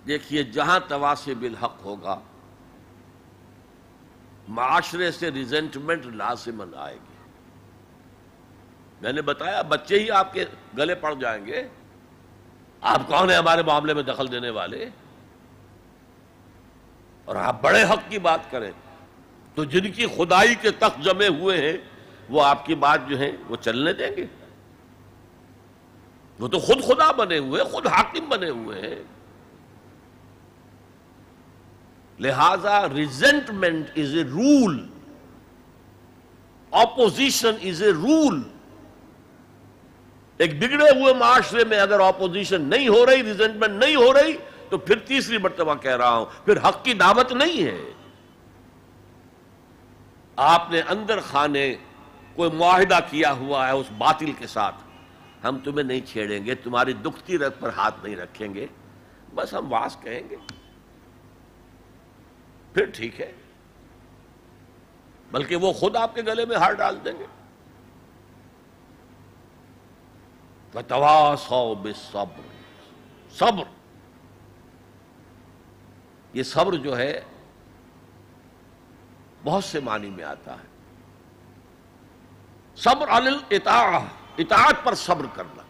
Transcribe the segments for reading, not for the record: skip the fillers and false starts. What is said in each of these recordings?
دیکھیے جہاں تواصی بالحق ہوگا معاشرے سے ریزنٹمنٹ لازماً آئے گی. میں نے بتایا بچے ہی آپ کے گلے پڑ جائیں گے. آپ کون ہیں ہمارے معاملے میں دخل دینے والے؟ اور آپ بڑے حق کی بات کریں تو جن کی خدائی کے تخت جمے ہوئے ہیں وہ آپ کی بات جو ہے وہ چلنے دیں گے؟ وہ تو خود خدا بنے ہوئے، خود حاکم بنے ہوئے ہیں. لہذا resentment is a role, opposition is a role. ایک بگڑے ہوئے معاشرے میں اگر اپوزیشن نہیں ہو رہی، ریزنٹمنٹ نہیں ہو رہی، تو پھر تیسری مرتبہ کہہ رہا ہوں پھر حق کی دعوت نہیں ہے. آپ نے اندر خانے کوئی معاہدہ کیا ہوا ہے اس باطل کے ساتھ، ہم تمہیں نہیں چھیڑیں گے، تمہاری دکھتی رگ پر ہاتھ نہیں رکھیں گے، بس ہم واز کہیں گے، پھر ٹھیک ہے. بلکہ وہ خود آپ کے گلے میں ہار ڈال دیں گے. وَتَوَاصَوْا بِالصَّبْرِ، صبر. یہ صبر جو ہے بہت سے معنی میں آتا ہے. صبر علی الاطاعہ، اطاعت پر صبر کرنا.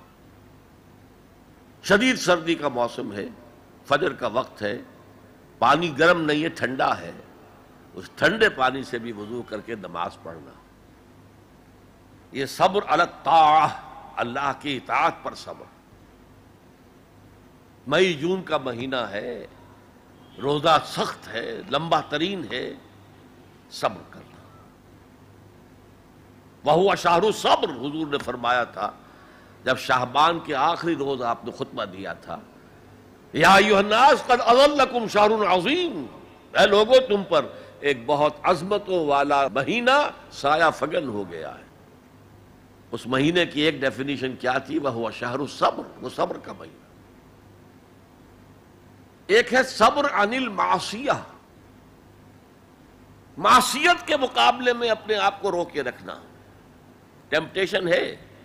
شدید سردی کا موسم ہے، فجر کا وقت ہے، پانی گرم نہیں ہے، ٹھنڈا ہے، اس ٹھنڈے پانی سے بھی وضو کر کے نماز پڑھنا، یہ صبر علی الطاعہ، اللہ کی اطاعت پر صبر. مئی جون کا مہینہ ہے، روزہ سخت ہے، لمبا ترین ہے، صبر کرنا. وَهُوَ شَهْرُ الصَّبْرِ، حضور نے فرمایا تھا جب شعبان کے آخری روز آپ نے خطبہ دیا تھا، یا ایھا الناس قد اظلکم شہر عظیم، اے لوگو تم پر ایک بہت عظمتوں والا مہینہ سایہ فگن ہو گیا ہے. اس مہینے کی ایک ڈیفینیشن کیا تھی؟ وَهُوَ شَهْرُ الصَّبْرِ، وہ صبر کا مہینہ. ایک ہے صبر عن المعصیہ، معصیت کے مقابلے میں اپنے آپ کو روکے رکھنا. ٹیمپٹیشن ہے.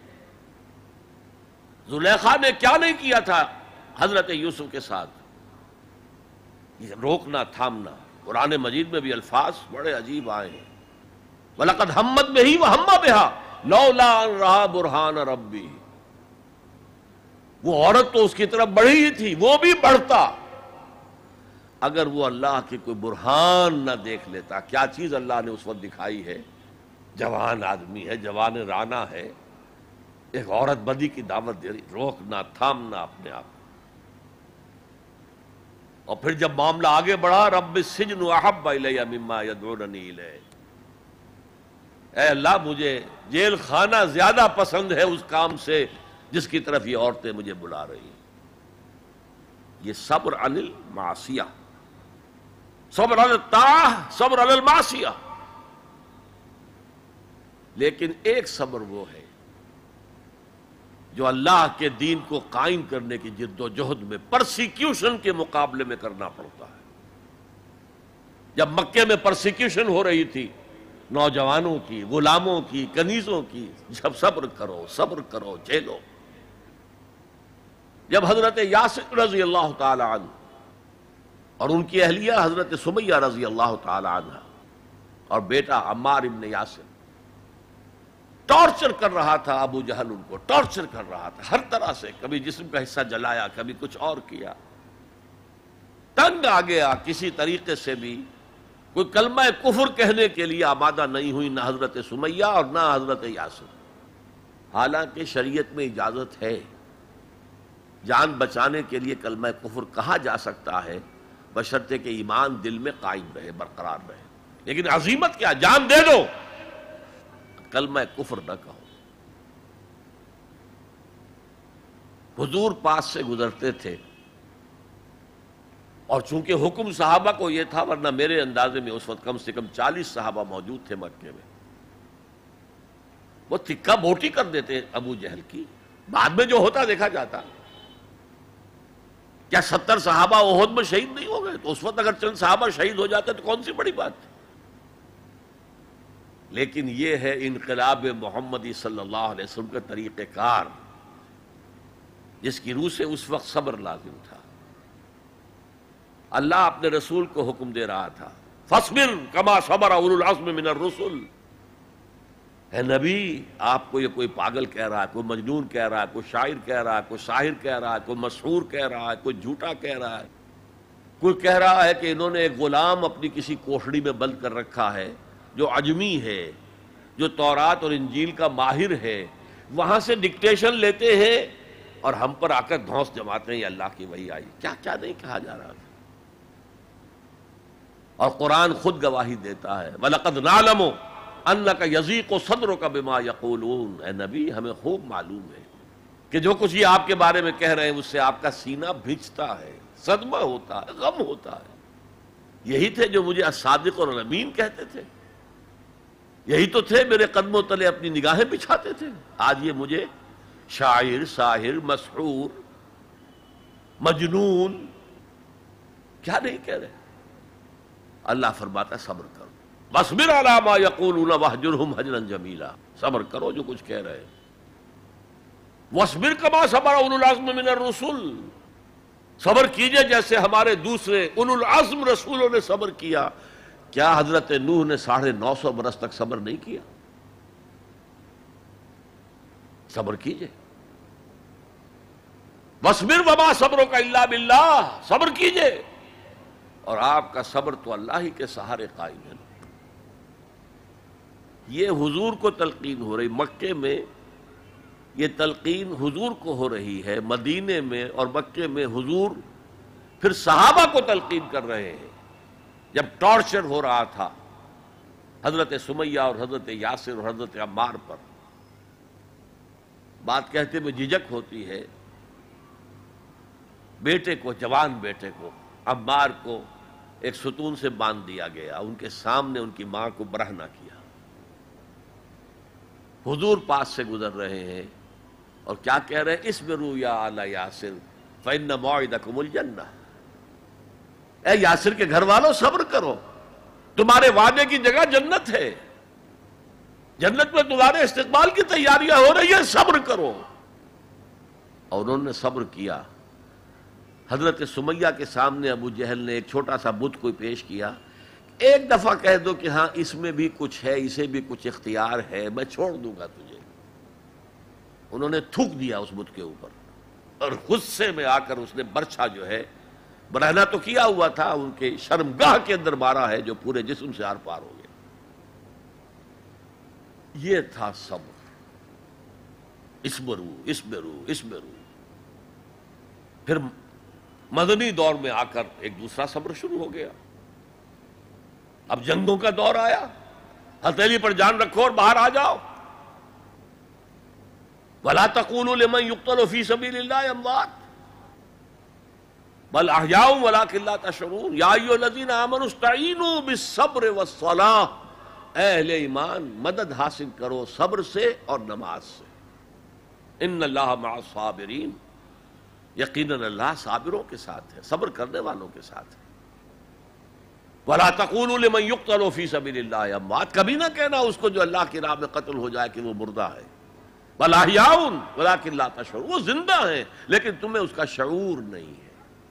زلیخا نے کیا نہیں کیا تھا حضرت یوسف کے ساتھ؟ یہ روکنا، تھامنا. قرآن مجید میں بھی الفاظ بڑے عجیب آئے ہیں. وَلَقَدْ ہمت بِهِ وَهَمَّ بِهَا لَوْلَا أَن رَأَىٰ بُرْهَانَ رَبِّهِ. وہ عورت تو اس کی طرف بڑھی ہی تھی، وہ بھی بڑھتا اگر وہ اللہ کی کوئی برہان نہ دیکھ لیتا. کیا چیز اللہ نے اس وقت دکھائی ہے؟ جوان آدمی ہے، جوان رانا ہے، ایک عورت بدی کی دعوت دے رہی. روکنا، تھامنا اپنے آپ. اور پھر جب معاملہ آگے بڑھا، رب السجن احب الی مما یدعوننی الیہ، اے اللہ مجھے جیل خانہ زیادہ پسند ہے اس کام سے جس کی طرف یہ عورتیں مجھے بلا رہی ہیں. یہ صبر عن المعصیہ، صبر علی الطاعہ، صبر علی المعصیہ. لیکن ایک صبر وہ ہے جو اللہ کے دین کو قائم کرنے کی جد و جہد میں پرسیکیوشن کے مقابلے میں کرنا پڑتا ہے. جب مکے میں پرسیکیوشن ہو رہی تھی نوجوانوں کی، غلاموں کی، کنیزوں کی، جب صبر کرو، صبر کرو، جھیلو. جب حضرت یاسر رضی اللہ تعالی عنہ اور ان کی اہلیہ حضرت سمیہ رضی اللہ تعالی عنہ اور بیٹا عمار ابن یاسر ٹارچر کر رہا تھا، ابو جہل ان کو ٹارچر کر رہا تھا ہر طرح سے، کبھی جسم کا حصہ جلایا، کبھی کچھ اور کیا. تنگ آ گیا، کسی طریقے سے بھی کوئی کلمہ کفر کہنے کے لیے آمادہ نہیں ہوئی، نہ حضرت سمیہ اور نہ حضرت یاسر. حالانکہ شریعت میں اجازت ہے، جان بچانے کے لیے کلمہ کفر کہا جا سکتا ہے بشرطے کہ ایمان دل میں قائم رہے، برقرار رہے. لیکن عزیمت کیا، جان دے دو، کلمہ کفر نہ کہو. حضور پاس سے گزرتے تھے اور چونکہ حکم صحابہ کو یہ تھا، ورنہ میرے اندازے میں اس وقت کم سے کم 40 صحابہ موجود تھے مکے میں، وہ تکہ بوٹی کر دیتے ابو جہل کی. بعد میں جو ہوتا دیکھا جاتا. کیا 70 صحابہ احد میں شہید نہیں ہو گئے؟ تو اس وقت اگر چند صحابہ شہید ہو جاتے تو کون سی بڑی بات تھی. لیکن یہ ہے انقلاب محمدی صلی اللہ علیہ وسلم کا طریقہ کار، جس کی روح سے اس وقت صبر لازم تھا. اللہ اپنے رسول کو حکم دے رہا تھا، فاصبر کما صبر اولو العزم من الرسل. اے نبی، آپ کو یہ کوئی پاگل کہہ رہا ہے، کوئی مجنون کہہ رہا ہے، کوئی شاعر کہہ رہا ہے، کوئی ساحر کہہ رہا ہے، کوئی مسحور کہہ رہا ہے، کوئی جھوٹا کہہ رہا ہے، کوئی کہہ رہا ہے کہ انہوں نے ایک غلام اپنی کسی کوٹھڑی میں بند کر رکھا ہے جو عجمی ہے، جو تورات اور انجیل کا ماہر ہے، وہاں سے ڈکٹیشن لیتے ہیں اور ہم پر آ کر دھونس جماتے ہیں یہ اللہ کی وحی آئی. کیا کیا نہیں کہا جا رہا تھا. اور قرآن خود گواہی دیتا ہے، وَلَقَدْ نَعْلَمُ أَنَّكَ يَضِيقُ صَدْرُكَ بِمَا يَقُولُونَ. اے نبی، ہمیں خوب معلوم ہے کہ جو کچھ یہ آپ کے بارے میں کہہ رہے ہیں اس سے آپ کا سینہ بھیجتا ہے، صدمہ ہوتا ہے، غم ہوتا ہے. یہی تھے جو مجھے الصادق اور الامین کہتے تھے، یہی تو تھے میرے قدموں تلے اپنی نگاہیں بچھاتے تھے. آج یہ مجھے شاعر، ساحر، مسحور، مجنون کیا نہیں کہہ رہے. اللہ فرماتا ہے صبر کرو، وَاصْبِرْ عَلَىٰ مَا يَقُولُونَ وَاهْجُرْهُمْ هَجْرًا جَمِيلًا. صبر کرو جو کچھ کہہ رہے ہیں. وَاصْبِرْ كَمَا صَبَرَ أُولُو الْعَزْمِ مِنَ الرُّسُلِ. صبر کیجئے جیسے ہمارے دوسرے اولو العزم رسولوں نے صبر کیا. کیا حضرت نوح نے 950 برس تک صبر نہیں کیا؟ صبر کیجئے. وَاصْبِرْ وَمَا صَبْرُكَ إِلَّا بِاللَّهِ. صبر کیجئے، اور آپ کا صبر تو اللہ ہی کے سہارے قائم ہے. یہ حضور کو تلقین ہو رہی، مکے میں یہ تلقین حضور کو ہو رہی ہے، مدینے میں اور مکے میں حضور پھر صحابہ کو تلقین کر رہے ہیں. جب ٹارچر ہو رہا تھا حضرت سمیہ اور حضرت یاسر اور حضرت عمار پر، بات کہتے میں جھجک ہوتی ہے. بیٹے کو، جوان بیٹے کو، عمار کو ایک ستون سے باندھ دیا گیا، ان کے سامنے ان کی ماں کو برہنہ کیا. حضور پاس سے گزر رہے ہیں اور کیا کہہ رہے ہیں؟ اصبروا یا آل یاسر فإن موعدکم الجنہ. اے یاسر کے گھر والوں صبر کرو، تمہارے وعدے کی جگہ جنت ہے، جنت میں تمہارے استقبال کی تیاریاں ہو رہی ہیں، صبر کرو. اور انہوں نے صبر کیا. حضرت سمیہ کے سامنے ابو جہل نے ایک چھوٹا سا بت کوئی پیش کیا. ایک دفعہ کہہ دو کہ ہاں اس میں بھی کچھ ہے، اسے بھی کچھ اختیار ہے، میں چھوڑ دوں گا تجھے. انہوں نے تھوک دیا اس بت کے اوپر اور غصے میں آ کر اس نے برچھا جو ہے، برہنہ تو کیا ہوا تھا، ان کے شرمگاہ کے اندر مارا ہے جو پورے جسم سے آر پار ہو گیا. یہ تھا صبر. اصبروا اصبروا اصبروا. پھر مدنی دور میں آ کر ایک دوسرا صبر شروع ہو گیا. اب جنگوں کا دور آیا، ہتھیلی پر جان رکھو اور باہر آ جاؤ. وَلَا تَقُولُوا لِمَنْ يُقْتَلُ فِي سَبِيلِ اللَّهِ أَمْوَاتٌ بَلْ أَحْيَاءٌ وَلَٰكِن لَّا تَشْعُرُونَ. يَا أَيُّهَا الَّذِينَ آمَنُوا اسْتَعِينُوا بِالصَّبْرِ وَالصَّلَاةِ. اے اہل ایمان، مدد حاصل کرو صبر سے اور نماز سے. إِنَّ اللَّهَ مَعَ الصَّابِرِينَ. یقیناً اللہ صابروں کے ساتھ ہے، صبر کرنے والوں کے ساتھ ہے. وَلَا تَقُولُوا لِمَنْ يُقْتَلُ فِي سَبِيلِ اللَّهِ أَمْوَاتٌ. کبھی نہ کہنا اس کو جو اللہ کی راہ میں قتل ہو جائے کہ وہ مردہ ہے. بَلْ أَحْيَاءٌ وَلَٰكِن لَّا تَشْعُرُونَ. وہ زندہ ہیں لیکن تمہیں اس کا شعور نہیں ہے.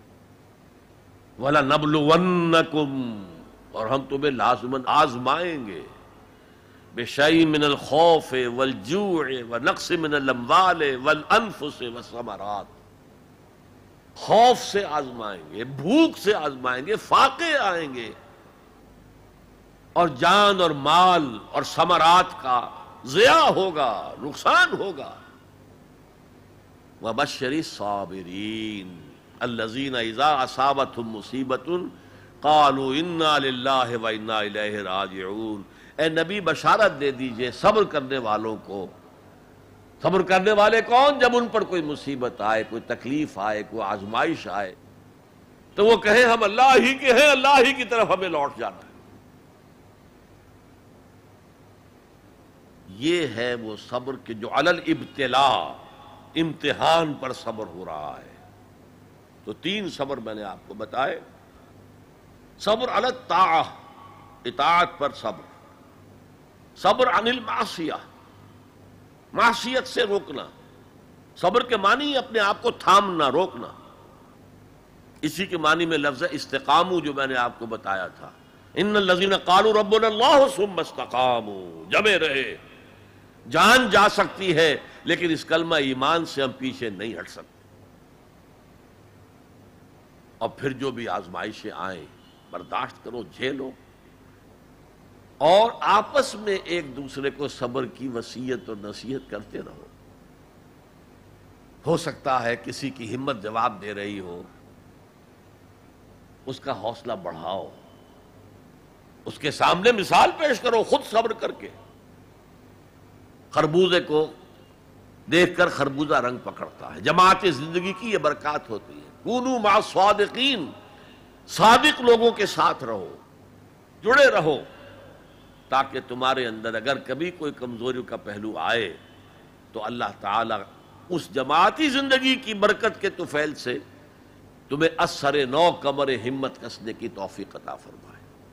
وَلَنَبْلُوَنَّكُمْ. اور ہم تمہیں لازماً آزمائیں گے. بِشَيْءٍ مِّنَ الْخَوْفِ وَالْجُوعِ وَنَقْصٍ مِّنَ الْأَمْوَالِ وَالْأَنفُسِ وَالثَّمَرَاتِ. خوف سے آزمائیں گے، بھوک سے آزمائیں گے، فاقے آئیں گے، اور جان اور مال اور ثمرات کا ضیاع ہوگا، نقصان ہوگا. وَبَشِّرِ الصَّابِرِينَ الَّذِينَ إِذَا أَصَابَتْهُمْ مُصِيبَةٌ قَالُوا إِنَّا لِلَّهِ وَإِنَّا إِلَيْهِ رَاجِعُونَ. اے نبی بشارت دے دیجئے صبر کرنے والوں کو. صبر کرنے والے کون؟ جب ان پر کوئی مصیبت آئے، کوئی تکلیف آئے، کوئی آزمائش آئے تو وہ کہیں ہم اللہ ہی کے ہیں، اللہ ہی کی طرف ہمیں لوٹ جانا ہے. یہ ہے وہ صبر کہ جو علی الابتلاء، امتحان پر صبر ہو رہا ہے. تو 3 صبر میں نے آپ کو بتائے. صبر علی الطاعہ، اطاعت پر صبر. صبر عن المعصیہ، معصیت سے روکنا. صبر کے معنی اپنے آپ کو تھامنا، روکنا. اسی کے معنی میں لفظ استقاموا جو میں نے آپ کو بتایا تھا، ان الذین قالوا ربنا اللہ ثم استقاموا، جمے رہے۔ جان جا سکتی ہے لیکن اس کلمہ ایمان سے ہم پیچھے نہیں ہٹ سکتے۔ اور پھر جو بھی آزمائشیں آئیں برداشت کرو، جھیلو، اور آپس میں ایک دوسرے کو صبر کی وصیت اور نصیحت کرتے رہو۔ ہو سکتا ہے کسی کی ہمت جواب دے رہی ہو، اس کا حوصلہ بڑھاؤ، اس کے سامنے مثال پیش کرو، خود صبر کر کے۔ خربوزے کو دیکھ کر خربوزہ رنگ پکڑتا ہے، جماعت زندگی کی یہ برکات ہوتی ہے۔ کونوا مع الصادقین، صادق لوگوں کے ساتھ رہو، جڑے رہو، تاکہ تمہارے اندر اگر کبھی کوئی کمزوری کا پہلو آئے تو اللہ تعالی اس جماعتی زندگی کی برکت کے طفیل سے تمہیں اثر نو کمر ہمت کسنے کی توفیق عطا فرمائے۔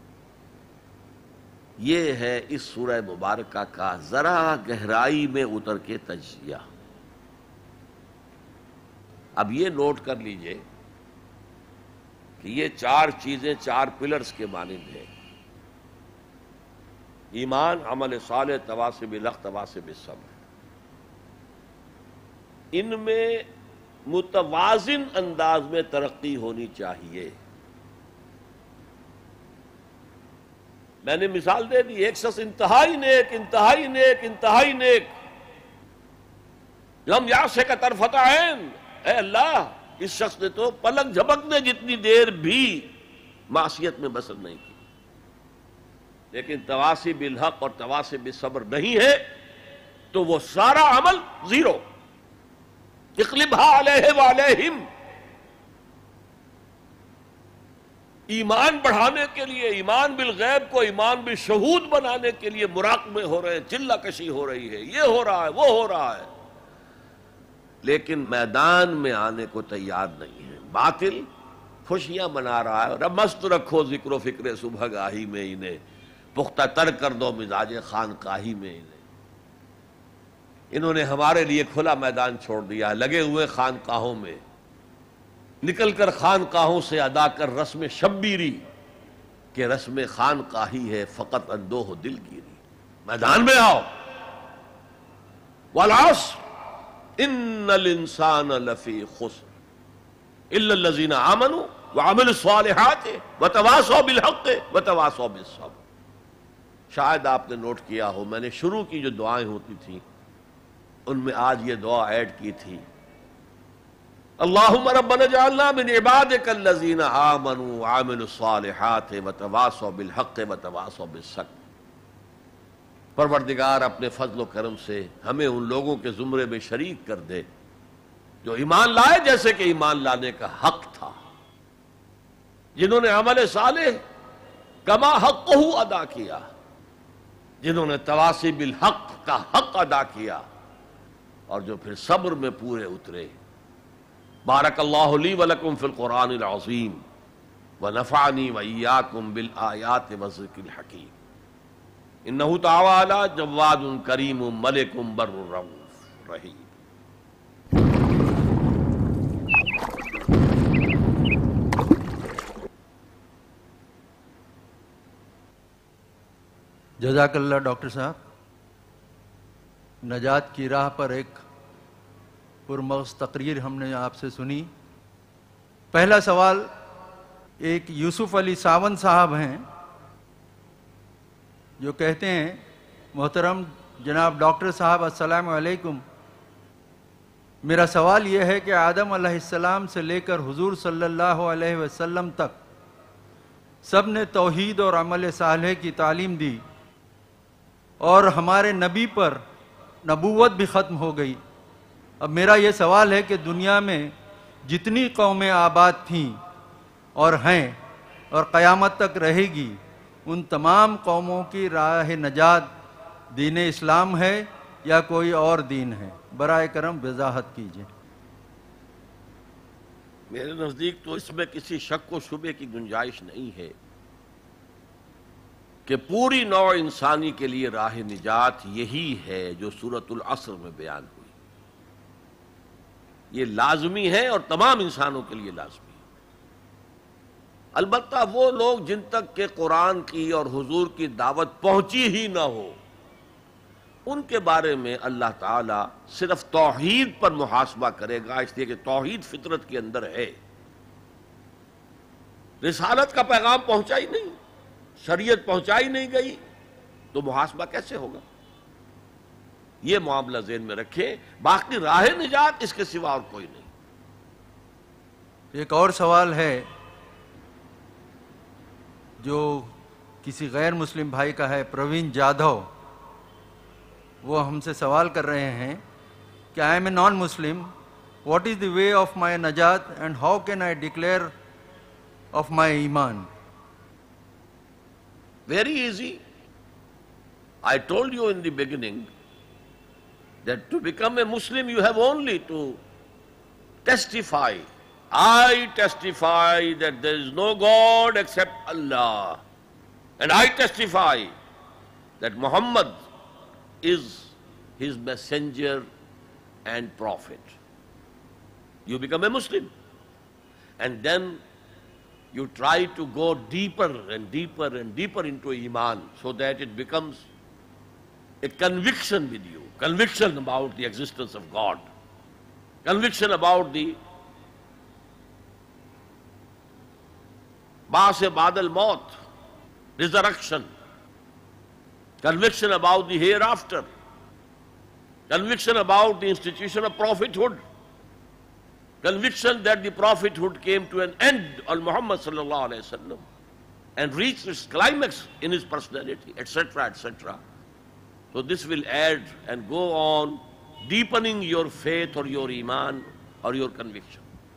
یہ ہے اس سورہ مبارکہ کا ذرا گہرائی میں اتر کے تجزیہ۔ اب یہ نوٹ کر لیجئے کہ یہ چار چیزیں چار پلرز کے مانند ہیں: ایمان، عمل صالح، تواصی بالحق، تواصی بالصبر۔ ان میں متوازن انداز میں ترقی ہونی چاہیے۔ میں نے مثال دے دی، ایک شخص انتہائی نیک، انتہائی نیک، انتہائی نیک، لم یعصک طرفۃ عین، اے اللہ اس شخص نے تو پلک جھپکنے جتنی دیر بھی معصیت میں بسر نہیں کی، لیکن تواصی بالحق اور تواصی بالصبر نہیں ہے تو وہ سارا عمل زیرو۔ اقلبھا علیہ وعلیہم۔ ایمان بڑھانے کے لیے، ایمان بالغیب کو ایمان بالشہود بنانے کے لیے مراقبے ہو رہے ہیں، چلہ کشی ہو رہی ہے، یہ ہو رہا ہے، وہ ہو رہا ہے، لیکن میدان میں آنے کو تیار نہیں ہے۔ باطل خوشیاں منا رہا ہے، اور مست رکھو ذکر و فکر صبح گاہی میں انہیں، پختہ تر کر دو مزاج خانقاہی میں انہیں۔ انہوں نے ہمارے لیے کھلا میدان چھوڑ دیا، لگے ہوئے خانقاہوں میں، نکل کر خانقاہوں سے ادا کر رسم شبیری کہ رسم خانقاہی ہے فقط اندوہ دل گیری۔ میدان میں آؤ۔ والعصر ان الانسان لفی خسر الا الذین آمنوا وعملوا الصالحات وتواصوا بالحق وتواصوا بالصبر۔ شاید آپ نے نوٹ کیا ہو، میں نے شروع کی جو دعائیں ہوتی تھیں ان میں آج یہ دعا ایڈ کی تھی: اللہم ربنا اجعلنا من عبادک الذین آمنوا وعملوا الصالحات وتواصوا بالحق وتواصوا بالصبر۔ پروردگار اپنے فضل و کرم سے ہمیں ان لوگوں کے زمرے میں شریک کر دے جو ایمان لائے جیسے کہ ایمان لانے کا حق تھا، جنہوں نے عمل صالح کما حقہ ادا کیا، جنہوں نے تواصی بالحق کا حق ادا کیا، اور جو پھر صبر میں پورے اترے۔ بارک اللہ لی ولکم فی القرآن العظیم ونفعنی وإیاکم بالآیات والذکر الحکیم، انہ تعالی جواد کریم ملک بر رؤوف رحیم۔ جزاک اللہ ڈاکٹر صاحب۔ نجات کی راہ پر ایک پرمغز تقریر ہم نے آپ سے سنی۔ پہلا سوال، ایک یوسف علی ساون صاحب ہیں جو کہتے ہیں: محترم جناب ڈاکٹر صاحب السلام علیکم، میرا سوال یہ ہے کہ آدم علیہ السلام سے لے کر حضور صلی اللہ علیہ وسلم تک سب نے توحید اور عمل صالح کی تعلیم دی، اور ہمارے نبی پر نبوت بھی ختم ہو گئی۔ اب میرا یہ سوال ہے کہ دنیا میں جتنی قومیں آباد تھیں اور ہیں اور قیامت تک رہے گی، ان تمام قوموں کی راہ نجات دین اسلام ہے یا کوئی اور دین ہے؟ برائے کرم وضاحت کیجیے۔ میرے نزدیک تو اس میں کسی شک و شبے کی گنجائش نہیں ہے کہ پوری نوع انسانی کے لیے راہ نجات یہی ہے جو سورۃ العصر میں بیان ہوئی۔ یہ لازمی ہے اور تمام انسانوں کے لیے لازمی ہے۔ البتہ وہ لوگ جن تک کہ قرآن کی اور حضور کی دعوت پہنچی ہی نہ ہو، ان کے بارے میں اللہ تعالیٰ صرف توحید پر محاسبہ کرے گا، اس لیے کہ توحید فطرت کے اندر ہے۔ رسالت کا پیغام پہنچا ہی نہیں، شریعت پہنچائی نہیں گئی، تو محاسبہ کیسے ہوگا؟ یہ معاملہ ذہن میں رکھیں، باقی راہ نجات اس کے سوا اور کوئی نہیں۔ ایک اور سوال ہے جو کسی غیر مسلم بھائی کا ہے، پروین جادھو، وہ ہم سے سوال کر رہے ہیں کہ I am a non Muslim, what is the way of my نجات and how can I declare of my ایمان؟ Very easy. I told you in the beginning that to become a Muslim you have only to testify. I testify that there is no God except Allah. And I testify that Muhammad is his messenger and prophet. You become a Muslim. And then you try to go deeper and deeper and deeper into Iman so that it becomes a conviction with you, conviction about the existence of God, conviction about the Ba's ba'd al-maut, resurrection, conviction about the hereafter, conviction about the institution of prophethood, conviction that the prophethood came to an end on Muhammad sallallahu alaihi wasallam and reached its climax in his personality, etc., etc. So this will add and go on deepening your faith or your iman or your conviction.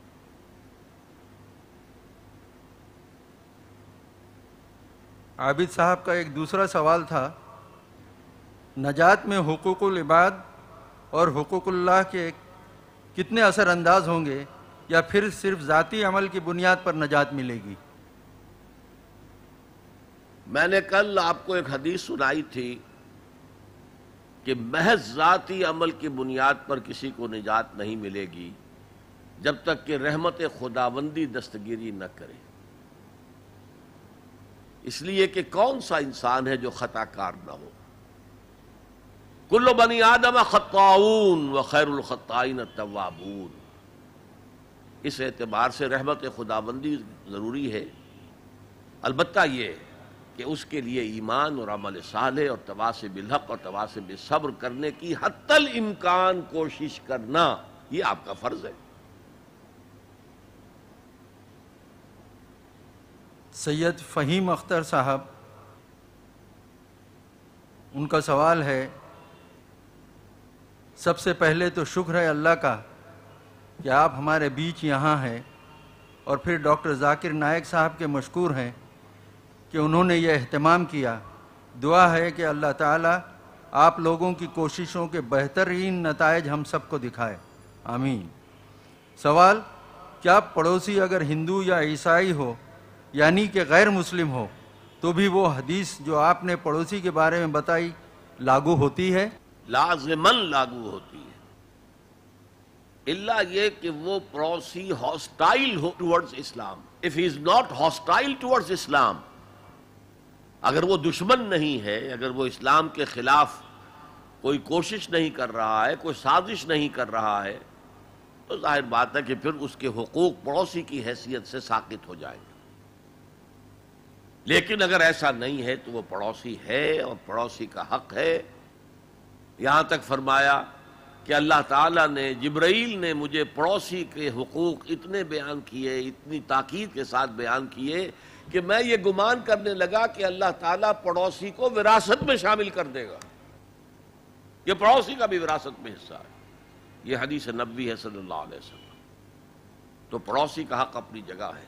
عابد صاحب کا ایک دوسرا سوال تھا، نجات میں حقوق العباد اور حقوق اللہ کے کتنے اثر انداز ہوں گے، یا پھر صرف ذاتی عمل کی بنیاد پر نجات ملے گی؟ میں نے کل آپ کو ایک حدیث سنائی تھی کہ محض ذاتی عمل کی بنیاد پر کسی کو نجات نہیں ملے گی جب تک کہ رحمت خداوندی دستگیری نہ کرے، اس لیے کہ کون سا انسان ہے جو خطا کار نہ ہو؟ کل بنی آدم خطاؤون وخیر الخطائین التوابون۔ اس اعتبار سے رحمت خداوندی ضروری ہے، البتہ یہ کہ اس کے لیے ایمان اور عمل صالح اور تواصی بالحق اور تواصی بالصبر کرنے کی حتی الامکان کوشش کرنا، یہ آپ کا فرض ہے۔ سید فہیم اختر صاحب، ان کا سوال ہے، سب سے پہلے تو شکر ہے اللہ کا کہ آپ ہمارے بیچ یہاں ہیں، اور پھر ڈاکٹر ذاکر نائک صاحب کے مشکور ہیں کہ انہوں نے یہ اہتمام کیا۔ دعا ہے کہ اللہ تعالیٰ آپ لوگوں کی کوششوں کے بہترین نتائج ہم سب کو دکھائے، آمین۔ سوال، کیا پڑوسی اگر ہندو یا عیسائی ہو یعنی کہ غیر مسلم ہو تو بھی وہ حدیث جو آپ نے پڑوسی کے بارے میں بتائی لاگو ہوتی ہے؟ لازماً لاگو ہوتی ہے، الا یہ کہ وہ پڑوسی ہاسٹائل ہو towards Islam. if he is not hostile towards Islam, اگر وہ دشمن نہیں ہے، اگر وہ اسلام کے خلاف کوئی کوشش نہیں کر رہا ہے، کوئی سازش نہیں کر رہا ہے، تو ظاہر بات ہے کہ پھر اس کے حقوق پڑوسی کی حیثیت سے ساقط ہو جائیں گے۔ لیکن اگر ایسا نہیں ہے تو وہ پڑوسی ہے اور پڑوسی کا حق ہے۔ یہاں تک فرمایا کہ اللہ تعالیٰ نے، جبرائیل نے مجھے پڑوسی کے حقوق اتنے بیان کیے، اتنی تاکید کے ساتھ بیان کیے کہ میں یہ گمان کرنے لگا کہ اللہ تعالیٰ پڑوسی کو وراثت میں شامل کر دے گا، یہ پڑوسی کا بھی وراثت میں حصہ ہے۔ یہ حدیث نبوی ہے صلی اللہ علیہ وسلم۔ تو پڑوسی کا حق اپنی جگہ ہے۔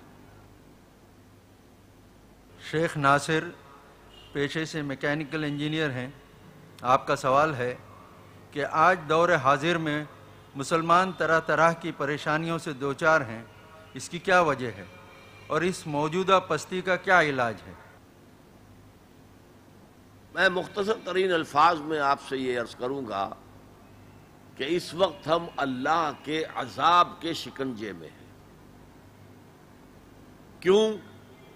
شیخ ناصر پیشے سے میکینیکل انجینئر ہیں، آپ کا سوال ہے کہ آج دور حاضر میں مسلمان طرح طرح کی پریشانیوں سے دوچار ہیں، اس کی کیا وجہ ہے اور اس موجودہ پستی کا کیا علاج ہے؟ میں مختصر ترین الفاظ میں آپ سے یہ عرض کروں گا کہ اس وقت ہم اللہ کے عذاب کے شکنجے میں ہیں۔ کیوں؟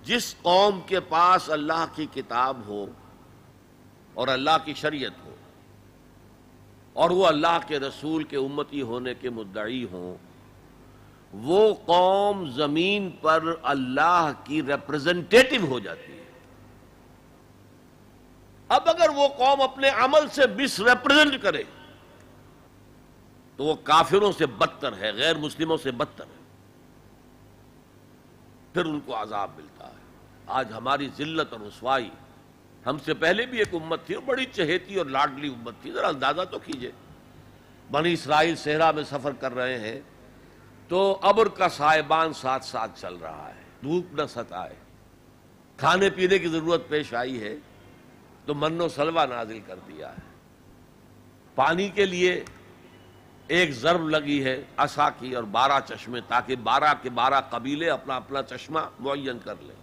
جس قوم کے پاس اللہ کی کتاب ہو اور اللہ کی شریعت ہو اور وہ اللہ کے رسول کے امتی ہونے کے مدعی ہوں، وہ قوم زمین پر اللہ کی ریپرزنٹیٹو ہو جاتی ہے۔ اب اگر وہ قوم اپنے عمل سے مس ریپرزنٹ کرے تو وہ کافروں سے بدتر ہے، غیر مسلموں سے بدتر ہے، پھر ان کو عذاب ملتا ہے۔ آج ہماری ذلت اور رسوائی، ہم سے پہلے بھی ایک امت تھی اور بڑی چہیتی اور لاڈلی امت تھی، ذرا اندازہ تو کیجئے، بنی اسرائیل صحرا میں سفر کر رہے ہیں تو ابر کا سائبان ساتھ ساتھ چل رہا ہے، دھوپ نہ ستائے، کھانے پینے کی ضرورت پیش آئی ہے تو من و سلوہ نازل کر دیا ہے، پانی کے لیے ایک ضرب لگی ہے عصا کی اور 12 چشمے، تاکہ 12 کے 12 قبیلے اپنا اپنا چشمہ معین کر لیں۔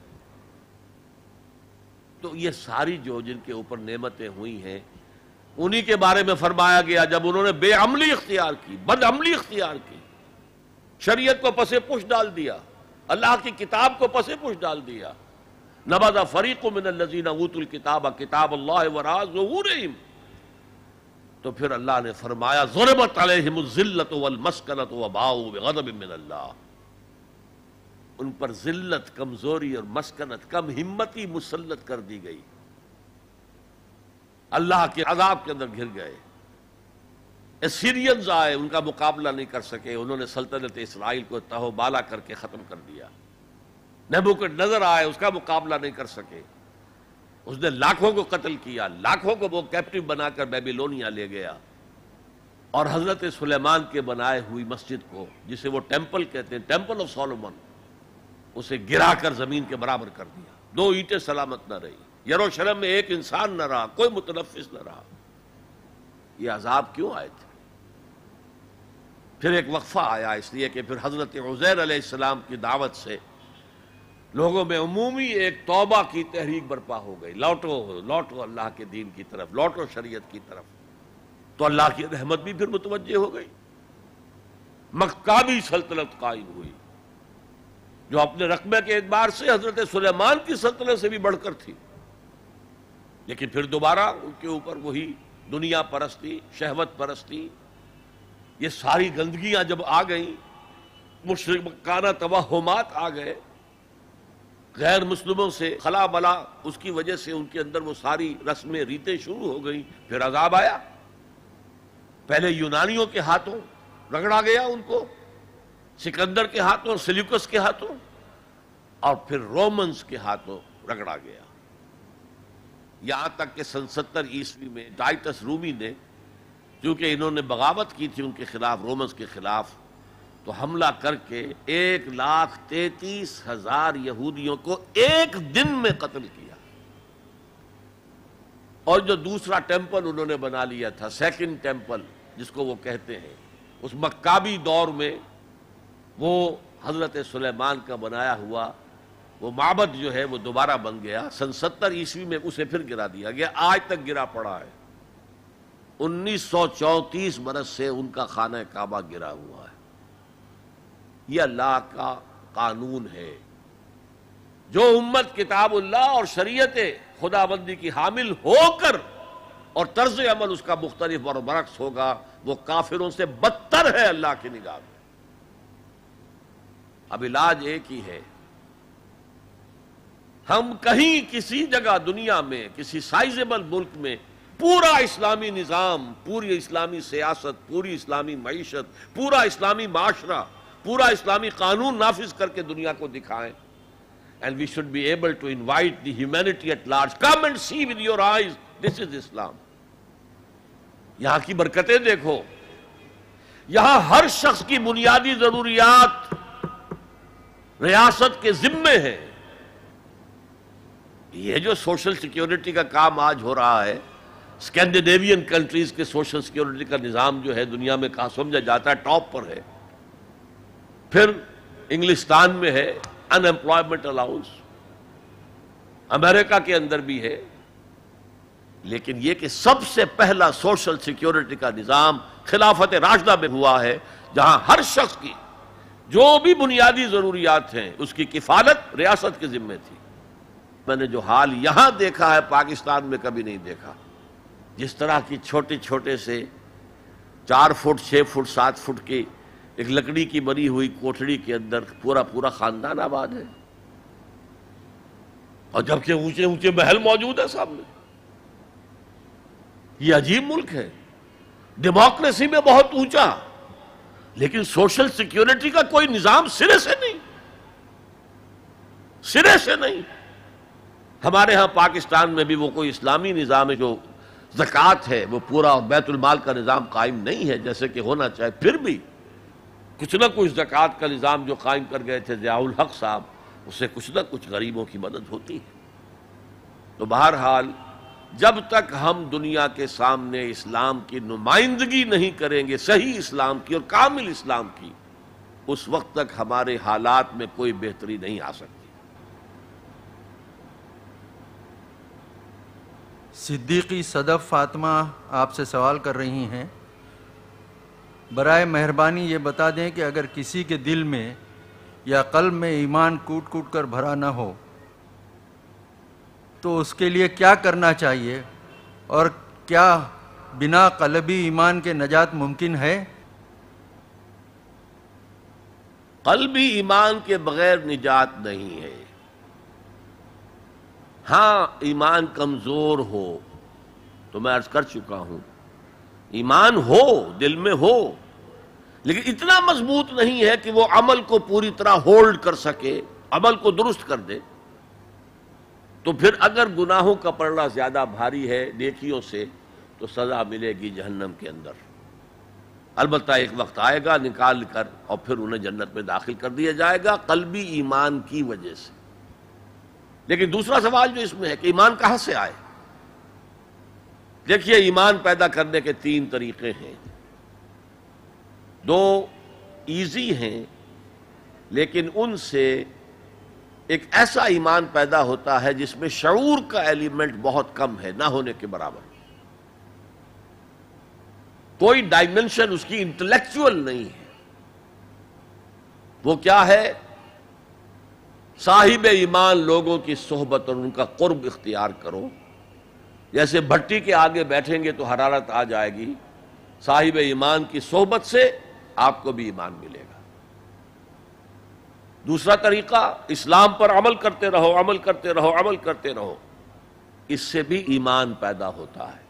تو یہ ساری جو جن کے اوپر نعمتیں ہوئی ہیں انہی کے بارے میں فرمایا گیا جب انہوں نے بے عملی اختیار کی، بد عملی اختیار کی، شریعت کو پس پش ڈال دیا، اللہ کی کتاب کو پس پش ڈال دیا۔ نبذ فریق من الذین اوتوا الکتاب کتاب اللہ وراء ظہورہم، تو پھر اللہ نے فرمایا ضربت علیہم الذلۃ والمسکنۃ وباؤوا بغضب من اللہ، ان پر ذلت، کمزوری اور مسکنت، کم ہمتی مسلط کر دی گئی، اللہ کے عذاب کے اندر گر گئے۔ اسیرینز آئے، ان کا مقابلہ نہیں کر سکے، انہوں نے سلطنت اسرائیل کو تہو بالا کر کے ختم کر دیا۔ نیبوکڈنیزر آئے، اس کا مقابلہ نہیں کر سکے، اس نے لاکھوں کو قتل کیا، لاکھوں کو وہ کیپٹیو بنا کر بیبیلونیا لے گیا، اور حضرت سلیمان کے بنائے ہوئی مسجد کو، جسے وہ ٹیمپل کہتے ہیں، ٹیمپل آف سولومن، اسے گرا کر زمین کے برابر کر دیا، 2 اینٹیں سلامت نہ رہی، یروشلم میں ایک انسان نہ رہا، کوئی متنفس نہ رہا۔ یہ عذاب کیوں آئے تھے؟ پھر ایک وقفہ آیا، اس لیے کہ پھر حضرت عزیر علیہ السلام کی دعوت سے لوگوں میں عمومی ایک توبہ کی تحریک برپا ہو گئی، لوٹو اللہ کے دین کی طرف، لوٹو شریعت کی طرف، تو اللہ کی رحمت بھی پھر متوجہ ہو گئی، مکابی سلطنت قائم ہوئی، جو اپنے رقبے کے اعتبار سے حضرت سلیمان کی سلطنت سے بھی بڑھ کر تھی، لیکن پھر دوبارہ ان کے اوپر وہی دنیا پرستی، شہوت پرستی، یہ ساری گندگیاں جب آ گئیں، مشرکانہ توہمات آ گئے، غیر مسلموں سے خلا بلا، اس کی وجہ سے ان کے اندر وہ ساری رسمیں ریتیں شروع ہو گئیں، پھر عذاب آیا۔ پہلے یونانیوں کے ہاتھوں رگڑا گیا ان کو، سکندر کے ہاتھوں، سیلیوکس کے ہاتھوں، اور پھر رومنز کے ہاتھوں رگڑا گیا، یہاں تک کہ سن 70 عیسوی میں ٹائٹس رومی نے، کیونکہ انہوں نے بغاوت کی تھی ان کے خلاف، رومنز کے خلاف، تو حملہ کر کے 1,33,000 یہودیوں کو ایک دن میں قتل کیا، اور جو دوسرا ٹیمپل انہوں نے بنا لیا تھا، سیکنڈ ٹیمپل جس کو وہ کہتے ہیں، اس مکابی دور میں وہ حضرت سلیمان کا بنایا ہوا وہ معبد جو ہے وہ دوبارہ بن گیا، سن 70 عیسوی میں اسے پھر گرا دیا گیا، آج تک گرا پڑا ہے، 1934 برس سے ان کا خانہ کعبہ گرا ہوا ہے۔ یہ اللہ کا قانون ہے، جو امت کتاب اللہ اور شریعت خداوندی کی حامل ہو کر اور طرز عمل اس کا مختلف اور برعکس ہوگا، وہ کافروں سے بدتر ہے اللہ کی نگاہ میں۔ اب علاج ایک ہی ہے، ہم کہیں کسی جگہ دنیا میں کسی سائزیبل ملک میں پورا اسلامی نظام، پوری اسلامی سیاست، پوری اسلامی معیشت، پورا اسلامی معاشرہ، پورا اسلامی قانون نافذ کر کے دنیا کو دکھائیں، and we should be able to invite the humanity at large, come and see with your eyes, this is Islam۔ یہاں کی برکتیں دیکھو، یہاں ہر شخص کی بنیادی ضروریات ریاست کے ذمے ہیں۔ یہ جو سوشل سیکیورٹی کا کام آج ہو رہا ہے، اسکینڈینیوین کنٹریز کے سوشل سیکیورٹی کا نظام جو ہے دنیا میں کہاں سمجھا جاتا ہے، ٹاپ پر ہے، پھر انگلستان میں ہے ان امپلائمنٹ الاؤنس، امریکہ کے اندر بھی ہے، لیکن یہ کہ سب سے پہلا سوشل سیکیورٹی کا نظام خلافت راشدہ میں ہوا ہے، جہاں ہر شخص کی جو بھی بنیادی ضروریات ہیں اس کی کفالت ریاست کے ذمے تھی۔ میں نے جو حال یہاں دیکھا ہے پاکستان میں کبھی نہیں دیکھا. جس طرح کی چھوٹے چھوٹے سے 4 فٹ 6 فٹ 7 فٹ کی ایک لکڑی کی بنی ہوئی کوٹھڑی کے اندر پورا خاندان آباد ہے، اور جبکہ اونچے اونچے محل موجود ہے سامنے. یہ عجیب ملک ہے، ڈیموکریسی میں بہت اونچا، لیکن سوشل سیکیورٹی کا کوئی نظام سرے سے نہیں. ہمارے ہاں پاکستان میں بھی وہ کوئی اسلامی نظام ہے جو زکوٰۃ ہے وہ پورا، اور بیت المال کا نظام قائم نہیں ہے جیسے کہ ہونا چاہے. پھر بھی کچھ نہ کچھ زکوٰۃ کا نظام جو قائم کر گئے تھے ضیاء الحق صاحب، اس سے کچھ نہ کچھ غریبوں کی مدد ہوتی ہے. تو بہرحال جب تک ہم دنیا کے سامنے اسلام کی نمائندگی نہیں کریں گے، صحیح اسلام کی اور کامل اسلام کی، اس وقت تک ہمارے حالات میں کوئی بہتری نہیں آ سکتی. صدیقی صدف فاطمہ آپ سے سوال کر رہی ہیں، برائے مہربانی یہ بتا دیں کہ اگر کسی کے دل میں یا قلب میں ایمان کوٹ کوٹ کر بھرا نہ ہو تو اس کے لیے کیا کرنا چاہیے، اور کیا بنا قلبی ایمان کے نجات ممکن ہے؟ قلبی ایمان کے بغیر نجات نہیں ہے. ہاں ایمان کمزور ہو تو میں عرض کر چکا ہوں، ایمان ہو دل میں ہو لیکن اتنا مضبوط نہیں ہے کہ وہ عمل کو پوری طرح ہولڈ کر سکے، عمل کو درست کر دے. تو پھر اگر گناہوں کا پڑنا زیادہ بھاری ہے نیکیوں سے تو سزا ملے گی جہنم کے اندر. البتہ ایک وقت آئے گا نکال کر اور پھر انہیں جنت میں داخل کر دیا جائے گا قلبی ایمان کی وجہ سے. لیکن دوسرا سوال جو اس میں ہے کہ ایمان کہاں سے آئے؟ دیکھیے ایمان پیدا کرنے کے 3 طریقے ہیں. 2 ایزی ہیں لیکن ان سے ایک ایسا ایمان پیدا ہوتا ہے جس میں شعور کا ایلیمنٹ بہت کم ہے، نہ ہونے کے برابر. کوئی ڈائمنشن اس کی انٹلیکچول نہیں ہے. وہ کیا ہے؟ صاحب ایمان لوگوں کی صحبت اور ان کا قرب اختیار کرو. جیسے بھٹی کے آگے بیٹھیں گے تو حرارت آ جائے گی، صاحب ایمان کی صحبت سے آپ کو بھی ایمان ملے گا. دوسرا طریقہ اسلام پر عمل کرتے رہو، عمل کرتے رہو، عمل کرتے رہو، اس سے بھی ایمان پیدا ہوتا ہے.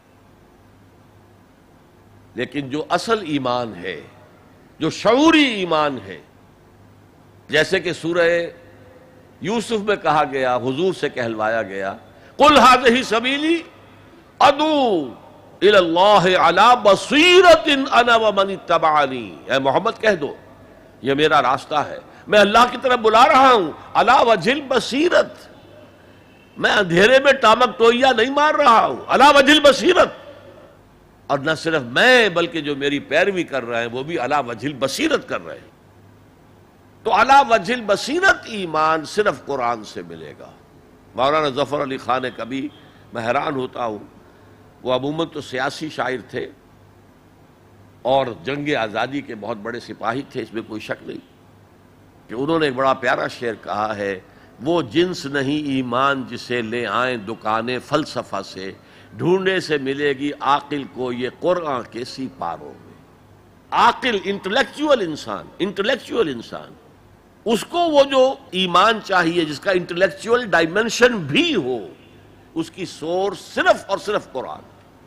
لیکن جو اصل ایمان ہے، جو شعوری ایمان ہے، جیسے کہ سورہ یوسف میں کہا گیا، حضور سے کہلوایا گیا، قُلْ هَذِهِ سَبِيلِي أَدْعُو إِلَى اللَّهِ عَلَى بَصِيرَةٍ أَنَا وَمَنِ اتَّبَعَنِي. اے محمد کہہ دو یہ میرا راستہ ہے، میں اللہ کی طرف بلا رہا ہوں، عَلَى وَجْهِ الْبَصِيرَةِ، میں اندھیرے میں ٹامک ٹوئیا نہیں مار رہا ہوں، عَلَى وَجْهِ الْبَصِيرَةِ. اور نہ صرف میں بلکہ جو میری پیروی کر رہے ہیں وہ بھی عَلَى وَجْهِ الْبَصِيرَةِ کر رہے ہیں. تو عَلَى وَجْهِ الْبَصِيرَةِ ایمان صرف قرآن سے ملے گا. مولانا ظفر علی خان کبھی میں حیران ہوتا ہوں، وہ عموماً تو سیاسی شاعر تھے اور جنگ آزادی کے بہت بڑے سپاہی تھے، اس میں کوئی شک نہیں، کہ انہوں نے ایک بڑا پیارا شعر کہا ہے، وہ جنس نہیں ایمان جسے لے آئیں دکانیں فلسفہ سے، ڈھونڈنے سے ملے گی عاقل کو یہ قرآن کے سیپاروں میں. عاقل انٹلیکچول انسان اس کو وہ جو ایمان چاہیے جس کا انٹلیکچول ڈائمنشن بھی ہو، اس کی سورس صرف اور صرف قرآن.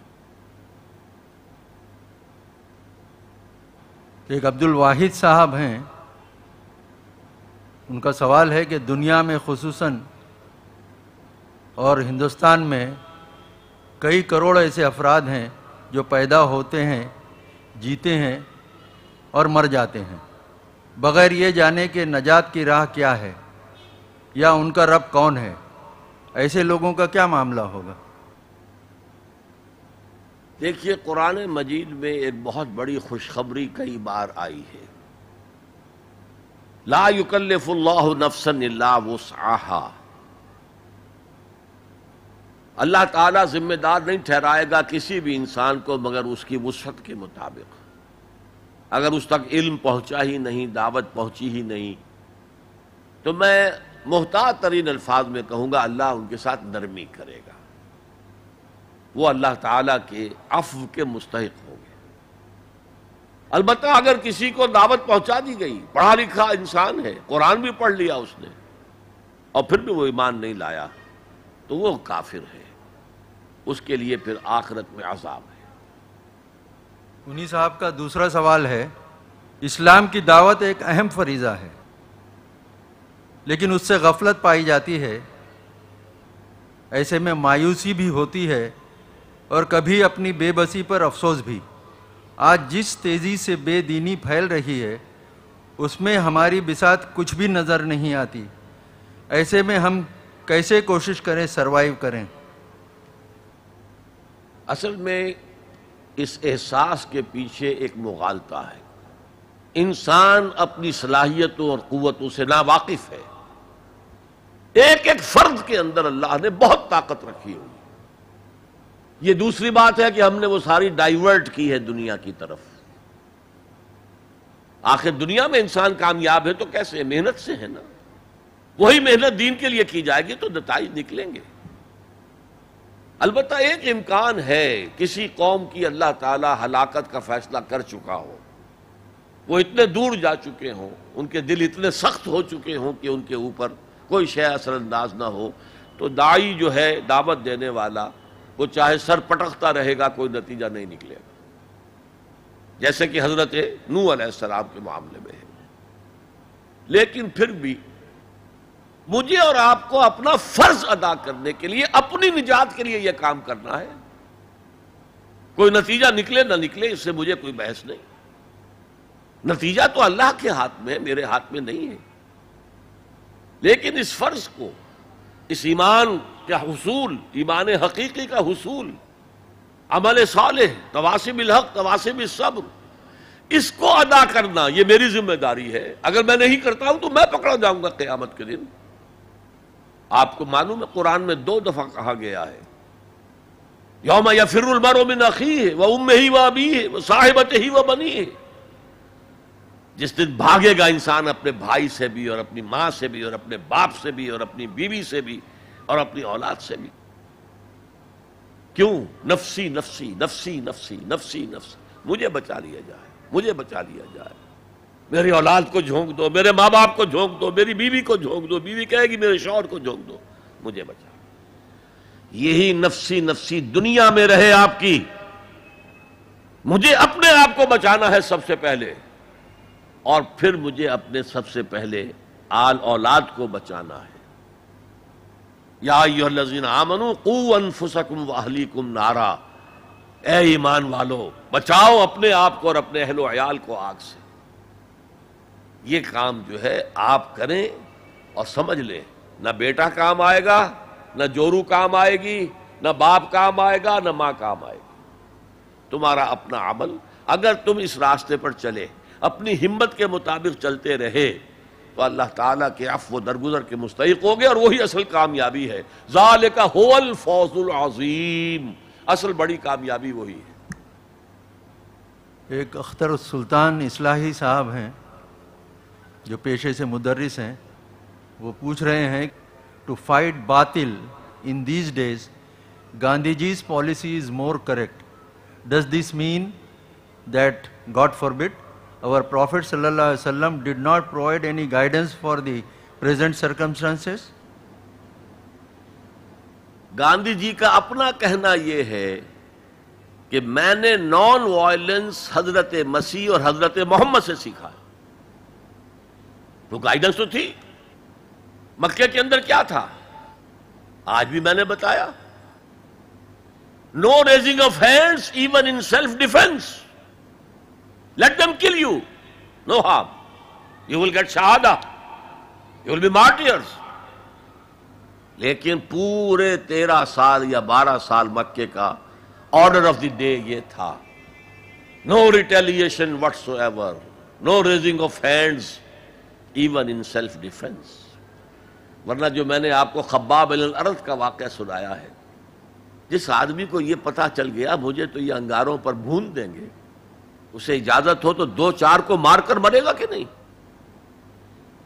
ایک عبد الواحد صاحب ہیں، ان کا سوال ہے کہ دنیا میں خصوصاً اور ہندوستان میں کئی کروڑ ایسے افراد ہیں جو پیدا ہوتے ہیں، جیتے ہیں اور مر جاتے ہیں بغیر یہ جانے کہ نجات کی راہ کیا ہے یا ان کا رب کون ہے. ایسے لوگوں کا کیا معاملہ ہوگا؟ دیکھیے قرآن مجید میں ایک بہت بڑی خوشخبری کئی بار آئی ہے. لا یکلف اللہ نفسا الا وسعها. اللہ تعالیٰ ذمہ دار نہیں ٹھہرائے گا کسی بھی انسان کو مگر اس کی وسعت کے مطابق. اگر اس تک علم پہنچا ہی نہیں، دعوت پہنچی ہی نہیں، تو میں محتاط ترین الفاظ میں کہوں گا، اللہ ان کے ساتھ نرمی کرے گا، وہ اللہ تعالیٰ کے عفو کے مستحق ہوں گے۔ البتہ اگر کسی کو دعوت پہنچا دی گئی، پڑھا لکھا انسان ہے، قرآن بھی پڑھ لیا اس نے، اور پھر بھی وہ ایمان نہیں لایا، تو وہ کافر ہے، اس کے لیے پھر آخرت میں عذاب ہے۔ انہی صاحب کا دوسرا سوال ہے، اسلام کی دعوت ایک اہم فریضہ ہے، لیکن اس سے غفلت پائی جاتی ہے، ایسے میں مایوسی بھی ہوتی ہے اور کبھی اپنی بے بسی پر افسوس بھی۔ آج جس تیزی سے بے دینی پھیل رہی ہے اس میں ہماری بساط کچھ بھی نظر نہیں آتی، ایسے میں ہم کیسے کوشش کریں، سروائیو کریں؟ اصل میں اس احساس کے پیچھے ایک مغالطہ ہے، انسان اپنی صلاحیتوں اور قوتوں سے ناواقف ہے۔ ایک ایک فرد کے اندر اللہ نے بہت طاقت رکھی ہوئی، یہ دوسری بات ہے کہ ہم نے وہ ساری ڈائیورٹ کی ہے دنیا کی طرف۔ آخر دنیا میں انسان کامیاب ہے تو کیسے؟ محنت سے ہے نا، وہی محنت دین کے لیے کی جائے گی تو نتائج نکلیں گے۔ البتہ ایک امکان ہے، کسی قوم کی اللہ تعالی ہلاکت کا فیصلہ کر چکا ہو، وہ اتنے دور جا چکے ہوں، ان کے دل اتنے سخت ہو چکے ہوں کہ ان کے اوپر کوئی شے اثر انداز نہ ہو، تو داعی جو ہے، دعوت دینے والا، وہ چاہے سر پٹکتا رہے گا، کوئی نتیجہ نہیں نکلے گا، جیسے کہ حضرت نوح علیہ السلام کے معاملے میں ہے۔ لیکن پھر بھی مجھے اور آپ کو اپنا فرض ادا کرنے کے لیے، اپنی نجات کے لیے یہ کام کرنا ہے۔ کوئی نتیجہ نکلے نہ نکلے اس سے مجھے کوئی بحث نہیں، نتیجہ تو اللہ کے ہاتھ میں ہے، میرے ہاتھ میں نہیں ہے۔ لیکن اس فرض کو، اس ایمان کا حصول، ایمان حقیقی کا حصول، عمل صالح، تواصی بالحق، تواصی بالصبر، اس کو ادا کرنا یہ میری ذمہ داری ہے۔ اگر میں نہیں کرتا ہوں تو میں پکڑا جاؤں گا قیامت کے دن۔ آپ کو معلوم ہے قرآن میں 2 دفعہ کہا گیا ہے، یوم یفر المرء من اخیہ وامہ وابیہ وصاحبتہ وبنیہ، جس دن بھاگے گا انسان اپنے بھائی سے بھی، اور اپنی ماں سے بھی، اور اپنے باپ سے بھی، اور اپنی بیوی سے بھی، اور اپنی اولاد سے بھی۔ کیوں؟ نفسی نفسی نفسی نفسی نفسی نفسی، مجھے بچا لیا جائے، مجھے بچا لیا جائے، میری اولاد کو جھونک دو، میرے ماں باپ کو جھونک دو، میری بیوی کو جھونک دو، بیوی کہے گی میرے شوہر کو جھونک دو، مجھے بچا۔ یہی نفسی نفسی دنیا میں رہے آپ کی، مجھے اپنے آپ کو بچانا ہے سب سے پہلے، اور پھر مجھے اپنے سب سے پہلے آل اولاد کو بچانا ہے۔ یا ایھا الذین آمنوا قوا انفسکم واہلیکم نارا، اے ایمان والو بچاؤ اپنے آپ کو اور اپنے اہل و عیال کو آگ سے۔ یہ کام جو ہے آپ کریں اور سمجھ لیں، نہ بیٹا کام آئے گا، نہ جورو کام آئے گی، نہ باپ کام آئے گا، نہ ماں کام آئے گی۔ تمہارا اپنا عمل، اگر تم اس راستے پر چلے، اپنی ہمت کے مطابق چلتے رہے، تو اللہ تعالیٰ کے عفو و درگزر کے مستحق ہوگے، اور وہی اصل کامیابی ہے۔ ذالک ھو الفوز العظیم، اصل بڑی کامیابی وہی ہے۔ ایک اختر السلطان اصلاحی صاحب ہیں جو پیشے سے مدرس ہیں، وہ پوچھ رہے ہیں، ٹو فائٹ باطل in these days Gandhi ji's policy is more correct, does this mean that God forbid our Prophet sallallahu alaihi wasallam did not provide any guidance for the present circumstances? Gandhi ji کا اپنا کہنا یہ ہے کہ میں نے نان وائلنس حضرت مسیح اور حضرت محمد سے سیکھا ہے۔ تو گائیڈنس تو تھی، مکے کے اندر کیا تھا؟ آج بھی میں نے بتایا، no raising of hands even in self defence. Let them kill you, no harm. You will get shahada, you will be martyrs. لیکن پورے 13 سال یا 12 سال مکے کا آرڈر آف دی ڈے یہ تھا، no retaliation whatsoever, no raising of hands even in self defense. ورنہ جو میں نے آپ کو خباب بن الارض کا واقعہ سنایا ہے، جس آدمی کو یہ پتا چل گیا مجھے تو یہ انگاروں پر بھون دیں گے، اسے اجازت ہو تو 2-4 کو مار کر مرے گا کہ نہیں؟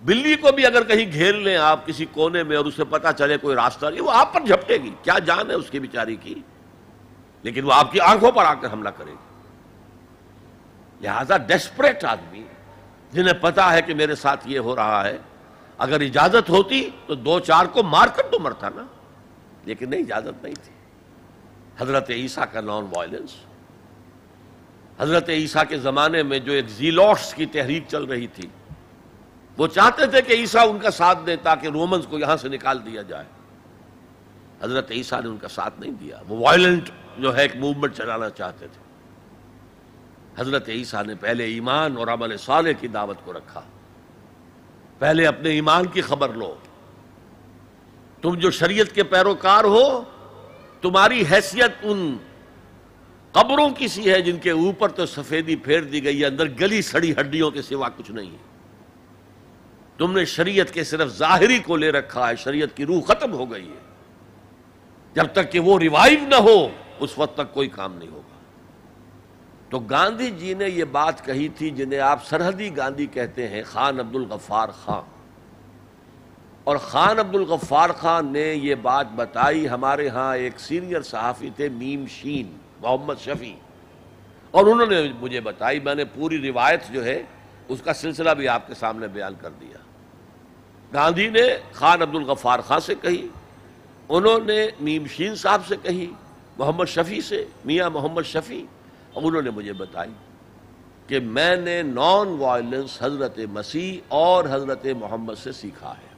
بلی کو بھی اگر کہیں گھیر لیں آپ کسی کونے میں اور اسے پتا چلے کوئی راستہ نہیں، وہ آپ پر جھپٹے گی، کیا جان ہے اس کی بیچاری کی، لیکن وہ آپ کی آنکھوں پر آ کر حملہ کرے گی۔ لہذا ڈیسپریٹ آدمی جنہیں پتا ہے کہ میرے ساتھ یہ ہو رہا ہے، اگر اجازت ہوتی تو دو چار کو مار کر تو مرتا نا، لیکن نہیں، اجازت نہیں تھی۔ حضرت عیسیٰ کا نان وائلنس، حضرت عیسیٰ کے زمانے میں جو ایک زیلوٹس کی تحریک چل رہی تھی، وہ چاہتے تھے کہ عیسیٰ ان کا ساتھ دیں تاکہ رومنز کو یہاں سے نکال دیا جائے۔ حضرت عیسیٰ نے ان کا ساتھ نہیں دیا، وہ وائلنٹ جو ہے ایک موومنٹ چلانا چاہتے تھے۔ حضرت عیسیٰ نے پہلے ایمان اور عمل صالح کی دعوت کو رکھا، پہلے اپنے ایمان کی خبر لو، تم جو شریعت کے پیروکار ہو، تمہاری حیثیت ان قبروں کی سی ہے جن کے اوپر تو سفیدی پھیر دی گئی ہے، اندر گلی سڑی ہڈیوں کے سوا کچھ نہیں ہے۔ تم نے شریعت کے صرف ظاہری کو لے رکھا ہے، شریعت کی روح ختم ہو گئی ہے۔ جب تک کہ وہ ریوائیو نہ ہو اس وقت تک کوئی کام نہیں ہوگا۔ تو گاندھی جی نے یہ بات کہی تھی جنہیں آپ سرحدی گاندھی کہتے ہیں، خان عبد الغفار خان، اور خان عبد الغفار خان نے یہ بات بتائی۔ ہمارے ہاں ایک سینئر صحافی تھے میم شین، محمد شفیع، اور انہوں نے مجھے بتائی، میں نے پوری روایت جو ہے اس کا سلسلہ بھی آپ کے سامنے بیان کر دیا۔ گاندھی نے خان عبد الغفار خان سے کہی، انہوں نے میم شین صاحب سے کہی، محمد شفیع سے، میاں محمد شفیع، اور انہوں نے مجھے بتائی کہ میں نے نان وائلنس حضرت مسیح اور حضرت محمد سے سیکھا ہے۔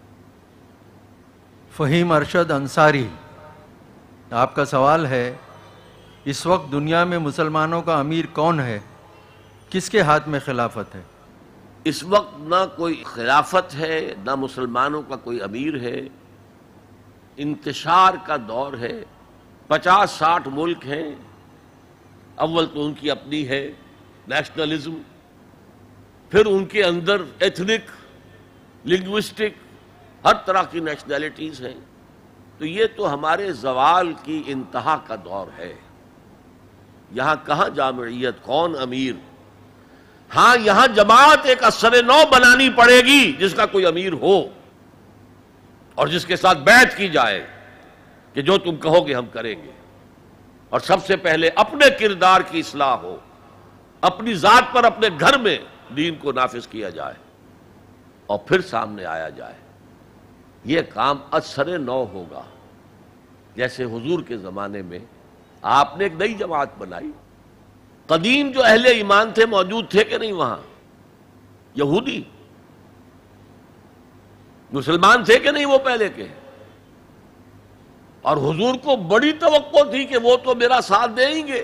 فہیم ارشد انصاری، آپ کا سوال ہے، اس وقت دنیا میں مسلمانوں کا امیر کون ہے؟ کس کے ہاتھ میں خلافت ہے؟ اس وقت نہ کوئی خلافت ہے، نہ مسلمانوں کا کوئی امیر ہے، انتشار کا دور ہے، 50-60 ملک ہیں، اول تو ان کی اپنی ہے نیشنلزم، پھر ان کے اندر ایتھنک، لنگوسٹک، ہر طرح کی نیشنلٹیز ہیں۔ تو یہ تو ہمارے زوال کی انتہا کا دور ہے۔ یہاں کہاں جامعیت، کون امیر؟ ہاں یہاں جماعت ایک اثر نو بنانی پڑے گی جس کا کوئی امیر ہو اور جس کے ساتھ بیعت کی جائے کہ جو تم کہو گے ہم کریں گے، اور سب سے پہلے اپنے کردار کی اصلاح ہو، اپنی ذات پر اپنے گھر میں دین کو نافذ کیا جائے اور پھر سامنے آیا جائے۔ یہ کام اثر نو ہوگا۔ جیسے حضور کے زمانے میں آپ نے ایک نئی جماعت بنائی، قدیم جو اہل ایمان تھے موجود تھے کہ نہیں وہاں؟ یہودی مسلمان تھے کہ نہیں وہ پہلے کے؟ اور حضور کو بڑی توقع تھی کہ وہ تو میرا ساتھ دیں گے۔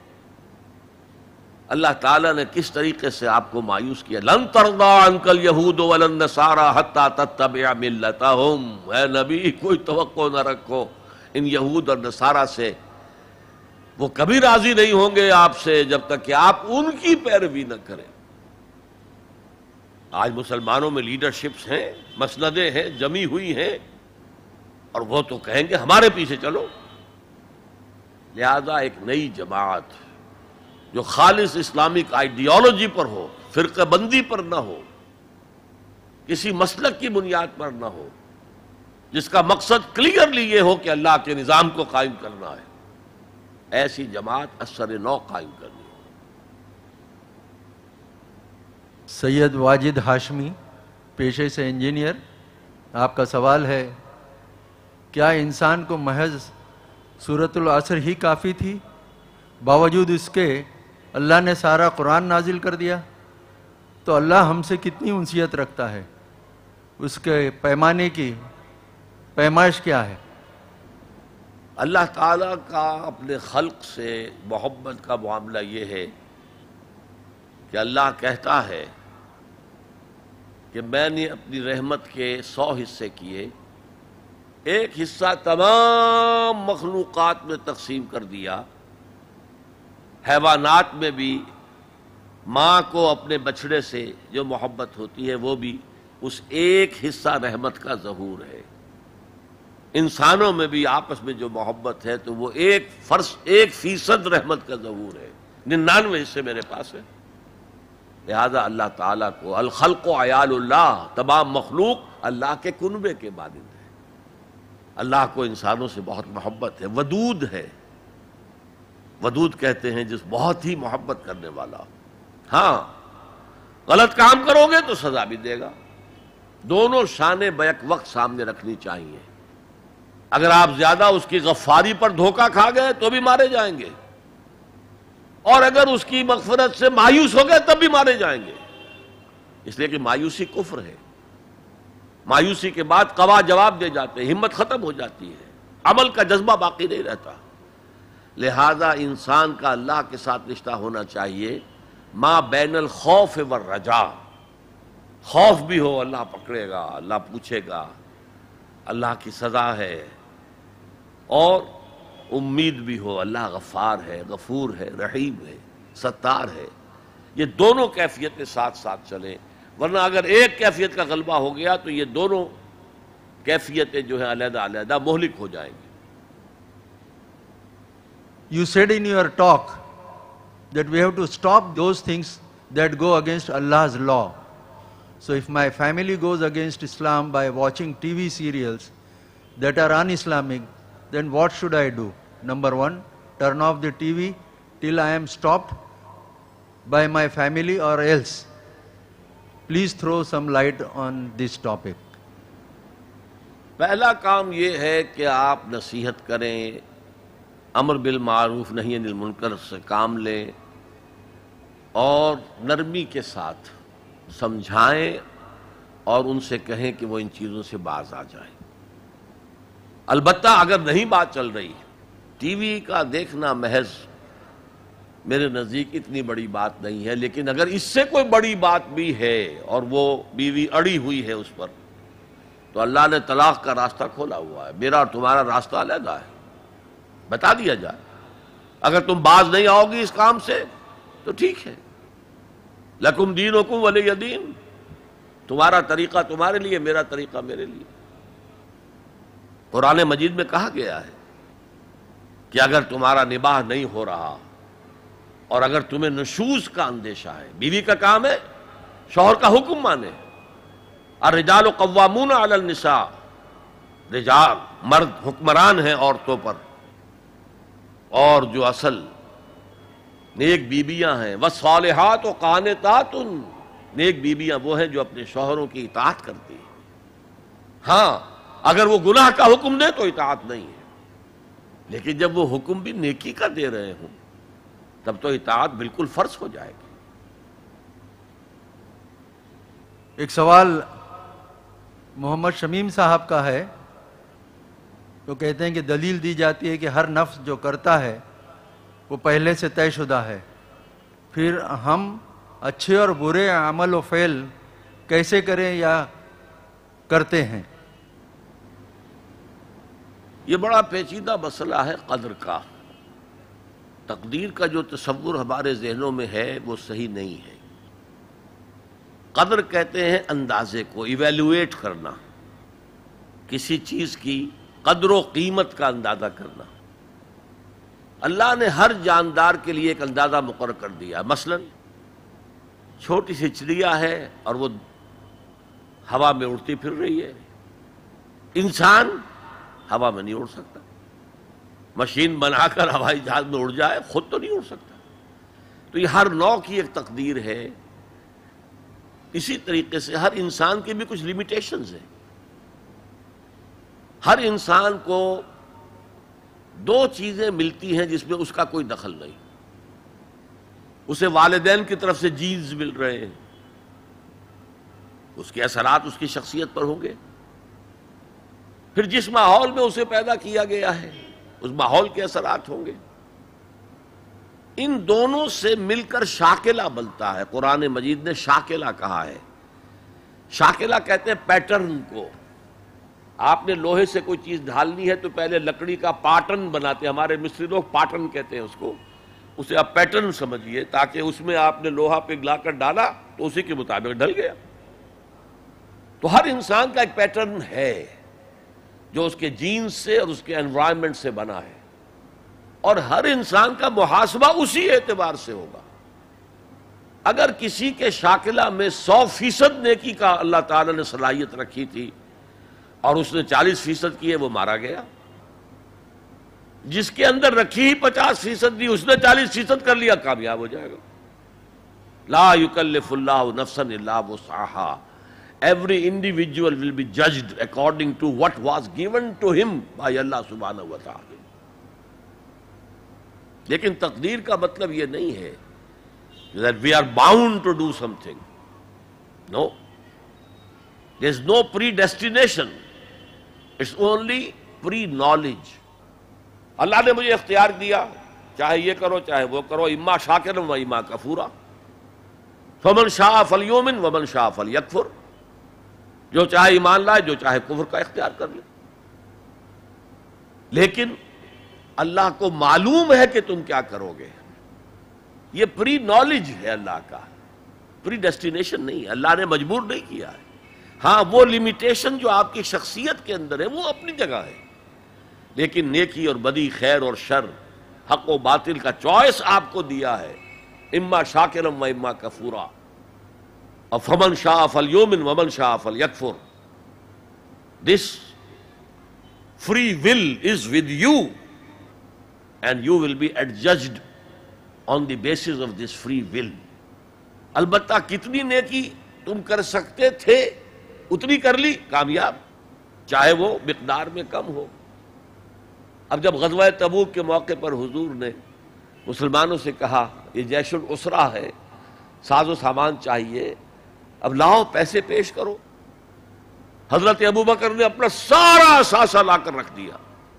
اللہ تعالیٰ نے کس طریقے سے آپ کو مایوس کیا، لن ترضی عنک الیہود ولا النصارى حتی تتبع ملتہم۔ اے نبی کوئی توقع نہ رکھو ان یہود اور نصارہ سے، وہ کبھی راضی نہیں ہوں گے آپ سے جب تک کہ آپ ان کی پیروی نہ کریں۔ آج مسلمانوں میں لیڈرشپس ہیں، مسندیں ہیں، جمی ہوئی ہیں، اور وہ تو کہیں گے ہمارے پیچھے چلو۔ لہذا ایک نئی جماعت جو خالص اسلامک آئیڈیالوجی پر ہو، فرقہ بندی پر نہ ہو، کسی مسلک کی بنیاد پر نہ ہو، جس کا مقصد کلیئرلی یہ ہو کہ اللہ کے نظام کو قائم کرنا ہے، ایسی جماعت اثر نو قائم کرنی۔ سید واجد ہاشمی، پیشے سے انجینئر، آپ کا سوال ہے، کیا انسان کو محض سورۃ العصر ہی کافی تھی؟ باوجود اس کے اللہ نے سارا قرآن نازل کر دیا، تو اللہ ہم سے کتنی انسیت رکھتا ہے؟ اس کے پیمانے کی پیمائش کیا ہے؟ اللہ تعالیٰ کا اپنے خلق سے محبت کا معاملہ یہ ہے کہ اللہ کہتا ہے کہ میں نے اپنی رحمت کے 100 حصے کیے، ایک حصہ تمام مخلوقات میں تقسیم کر دیا۔ حیوانات میں بھی ماں کو اپنے بچڑے سے جو محبت ہوتی ہے وہ بھی اس ایک حصہ رحمت کا ظہور ہے۔ انسانوں میں بھی آپس میں جو محبت ہے تو وہ 1% رحمت کا ظہور ہے، 99 حصے میرے پاس ہے۔ لہذا اللہ تعالیٰ کو الخلق و عیال اللہ، تمام مخلوق اللہ کے کنبے کے مانند ہے. اللہ کو انسانوں سے بہت محبت ہے، ودود ہے. ودود کہتے ہیں جس بہت ہی محبت کرنے والا. ہاں غلط کام کرو گے تو سزا بھی دے گا. دونوں شانیں بیک وقت سامنے رکھنی چاہیے. اگر آپ زیادہ اس کی غفاری پر دھوکہ کھا گئے تو بھی مارے جائیں گے، اور اگر اس کی مغفرت سے مایوس ہو گئے تب بھی مارے جائیں گے. اس لیے کہ مایوسی کفر ہے. مایوسی کے بعد قوا جواب دے جاتے ہیں، ہمت ختم ہو جاتی ہے، عمل کا جذبہ باقی نہیں رہتا. لہذا انسان کا اللہ کے ساتھ رشتہ ہونا چاہیے ما بین الخوف والرجاء. خوف بھی ہو اللہ پکڑے گا، اللہ پوچھے گا، اللہ کی سزا ہے، اور امید بھی ہو اللہ غفار ہے، غفور ہے، رحیم ہے، ستار ہے. یہ دونوں کیفیتیں ساتھ ساتھ چلیں، ورنہ اگر ایک کیفیت کا غلبہ ہو گیا تو یہ دونوں کیفیتیں جو ہیں علیحدہ علیحدہ مہلک ہو جائیں گی. You said in your talk that we have to stop those things that go against Allah's law. So if my family goes against Islam by watching TV serials that are un-Islamic, then what should I do? Number one, turn off the TV till I am stopped by my family, or else? Please throw some light on this topic. پہلا کام یہ ہے کہ آپ نصیحت کریں، امر بالمعروف نہی عن المنکر سے کام لیں، اور نرمی کے ساتھ سمجھائیں اور ان سے کہیں کہ وہ ان چیزوں سے باز آ جائیں. البتہ اگر نہیں بات چل رہی، ٹی وی کا دیکھنا محض میرے نزدیک اتنی بڑی بات نہیں ہے، لیکن اگر اس سے کوئی بڑی بات بھی ہے اور وہ بیوی اڑی ہوئی ہے اس پر، تو اللہ نے طلاق کا راستہ کھولا ہوا ہے. میرا اور تمہارا راستہ علیحدہ ہے، بتا دیا جائے. اگر تم باز نہیں آؤ گی اس کام سے تو ٹھیک ہے، لکم دینکم ولی دین، تمہارا طریقہ تمہارے لیے، میرا طریقہ میرے لیے. قرآن مجید میں کہا گیا ہے کہ اگر تمہارا نباہ نہیں ہو رہا اور اگر تمہیں نشوز کا اندیشہ ہے، بیوی کا کام ہے شوہر کا حکم مانے. الرجال قوامون علی النساء، رجال مرد حکمران ہیں عورتوں پر، اور جو اصل نیک بیویاں ہیں والصالحات قانتات، نیک بیویاں وہ ہیں جو اپنے شوہروں کی اطاعت کرتی ہیں. ہاں اگر وہ گناہ کا حکم دے تو اطاعت نہیں ہے، لیکن جب وہ حکم بھی نیکی کا دے رہے ہوں تب تو اطاعت بالکل فرض ہو جائے گی. ایک سوال محمد شمیم صاحب کا ہے، تو کہتے ہیں کہ دلیل دی جاتی ہے کہ ہر نفس جو کرتا ہے وہ پہلے سے طے شدہ ہے، پھر ہم اچھے اور برے عمل و فعل کیسے کریں یا کرتے ہیں؟ یہ بڑا پیچیدہ مسئلہ ہے قدر کا. تقدیر کا جو تصور ہمارے ذہنوں میں ہے وہ صحیح نہیں ہے. قدر کہتے ہیں اندازے کو، ایویلویٹ کرنا، کسی چیز کی قدر و قیمت کا اندازہ کرنا. اللہ نے ہر جاندار کے لیے ایک اندازہ مقرر کر دیا. مثلا چھوٹی سی چڑیا ہے اور وہ ہوا میں اڑتی پھر رہی ہے. انسان ہوا میں نہیں اڑ سکتا. مشین بنا کر ہوائی جہاز میں اڑ جائے، خود تو نہیں اڑ سکتا. تو یہ ہر نوع کی ایک تقدیر ہے. اسی طریقے سے ہر انسان کی بھی کچھ لیمیٹیشنز ہیں. ہر انسان کو دو چیزیں ملتی ہیں جس میں اس کا کوئی دخل نہیں. اسے والدین کی طرف سے جینز مل رہے ہیں، اس کے اثرات اس کی شخصیت پر ہوں گے. پھر جس ماحول میں اسے پیدا کیا گیا ہے اس ماحول کے اثرات ہوں گے. ان دونوں سے مل کر شاکلہ بنتا ہے. قرآن مجید نے شاکلہ کہا ہے. شاکلہ کہتے ہیں پیٹرن کو. آپ نے لوہے سے کوئی چیز ڈھالنی ہے تو پہلے لکڑی کا پاٹن بناتے ہیں. ہمارے مصری لوگ پاٹن کہتے ہیں اس کو. اسے آپ پیٹرن سمجھیے، تاکہ اس میں آپ نے لوہا پگھلا کر ڈالا تو اسی کے مطابق ڈھل گیا. تو ہر انسان کا ایک پیٹرن ہے جو اس کے جینز سے اور اس کے انوائرمنٹ سے بنا ہے، اور ہر انسان کا محاسبہ اسی اعتبار سے ہوگا. اگر کسی کے شاکلہ میں 100% نیکی کا اللہ تعالیٰ نے صلاحیت رکھی تھی اور اس نے 40% کی ہے، وہ مارا گیا. جس کے اندر رکھی ہی 50% دی، اس نے 40% کر لیا، کامیاب ہو جائے گا. لا یکلف اللہ نفسا الا وسعہا. Every individual will be judged according to what was given to him by Allah subhanahu wa ta'ala. لیکن تقدیر کا مطلب یہ نہیں ہے that we are bound to do something. No. There is no predestination. It's only pre-knowledge. اللہ نے مجھے اختیار دیا، چاہے یہ کرو چاہے وہ کرو، اما شاکرا و اما کفورا، فمن شاء فلیؤمن ومن شاء فلیکفر. جو چاہے ایمان لائے، جو چاہے کفر کا اختیار کر لے. لیکن اللہ کو معلوم ہے کہ تم کیا کرو گے. یہ پری نالج ہے اللہ کا، پری ڈیسٹینیشن نہیں. اللہ نے مجبور نہیں کیا ہے. ہاں وہ لمیٹیشن جو آپ کی شخصیت کے اندر ہے وہ اپنی جگہ ہے، لیکن نیکی اور بدی، خیر اور شر، حق و باطل کا چوائس آپ کو دیا ہے. اما شاکرم و اما کفورا، اور فمن شاء فلیؤمن ومن شاء فلیکفر. This free will is with you and you will be adjudged on the basis of this free will. البتہ کتنی نیکی تم کر سکتے تھے اتنی کر لی، کامیاب، چاہے وہ مقدار میں کم ہو. اب جب غزوہ تبوک کے موقع پر حضور نے مسلمانوں سے کہا یہ جیش العسرہ ہے، ساز و سامان چاہیے، اب لاؤ پیسے پیش کرو، حضرت ابوبکر نے اپنا سارا اثاثہ لا کر رکھ دیا.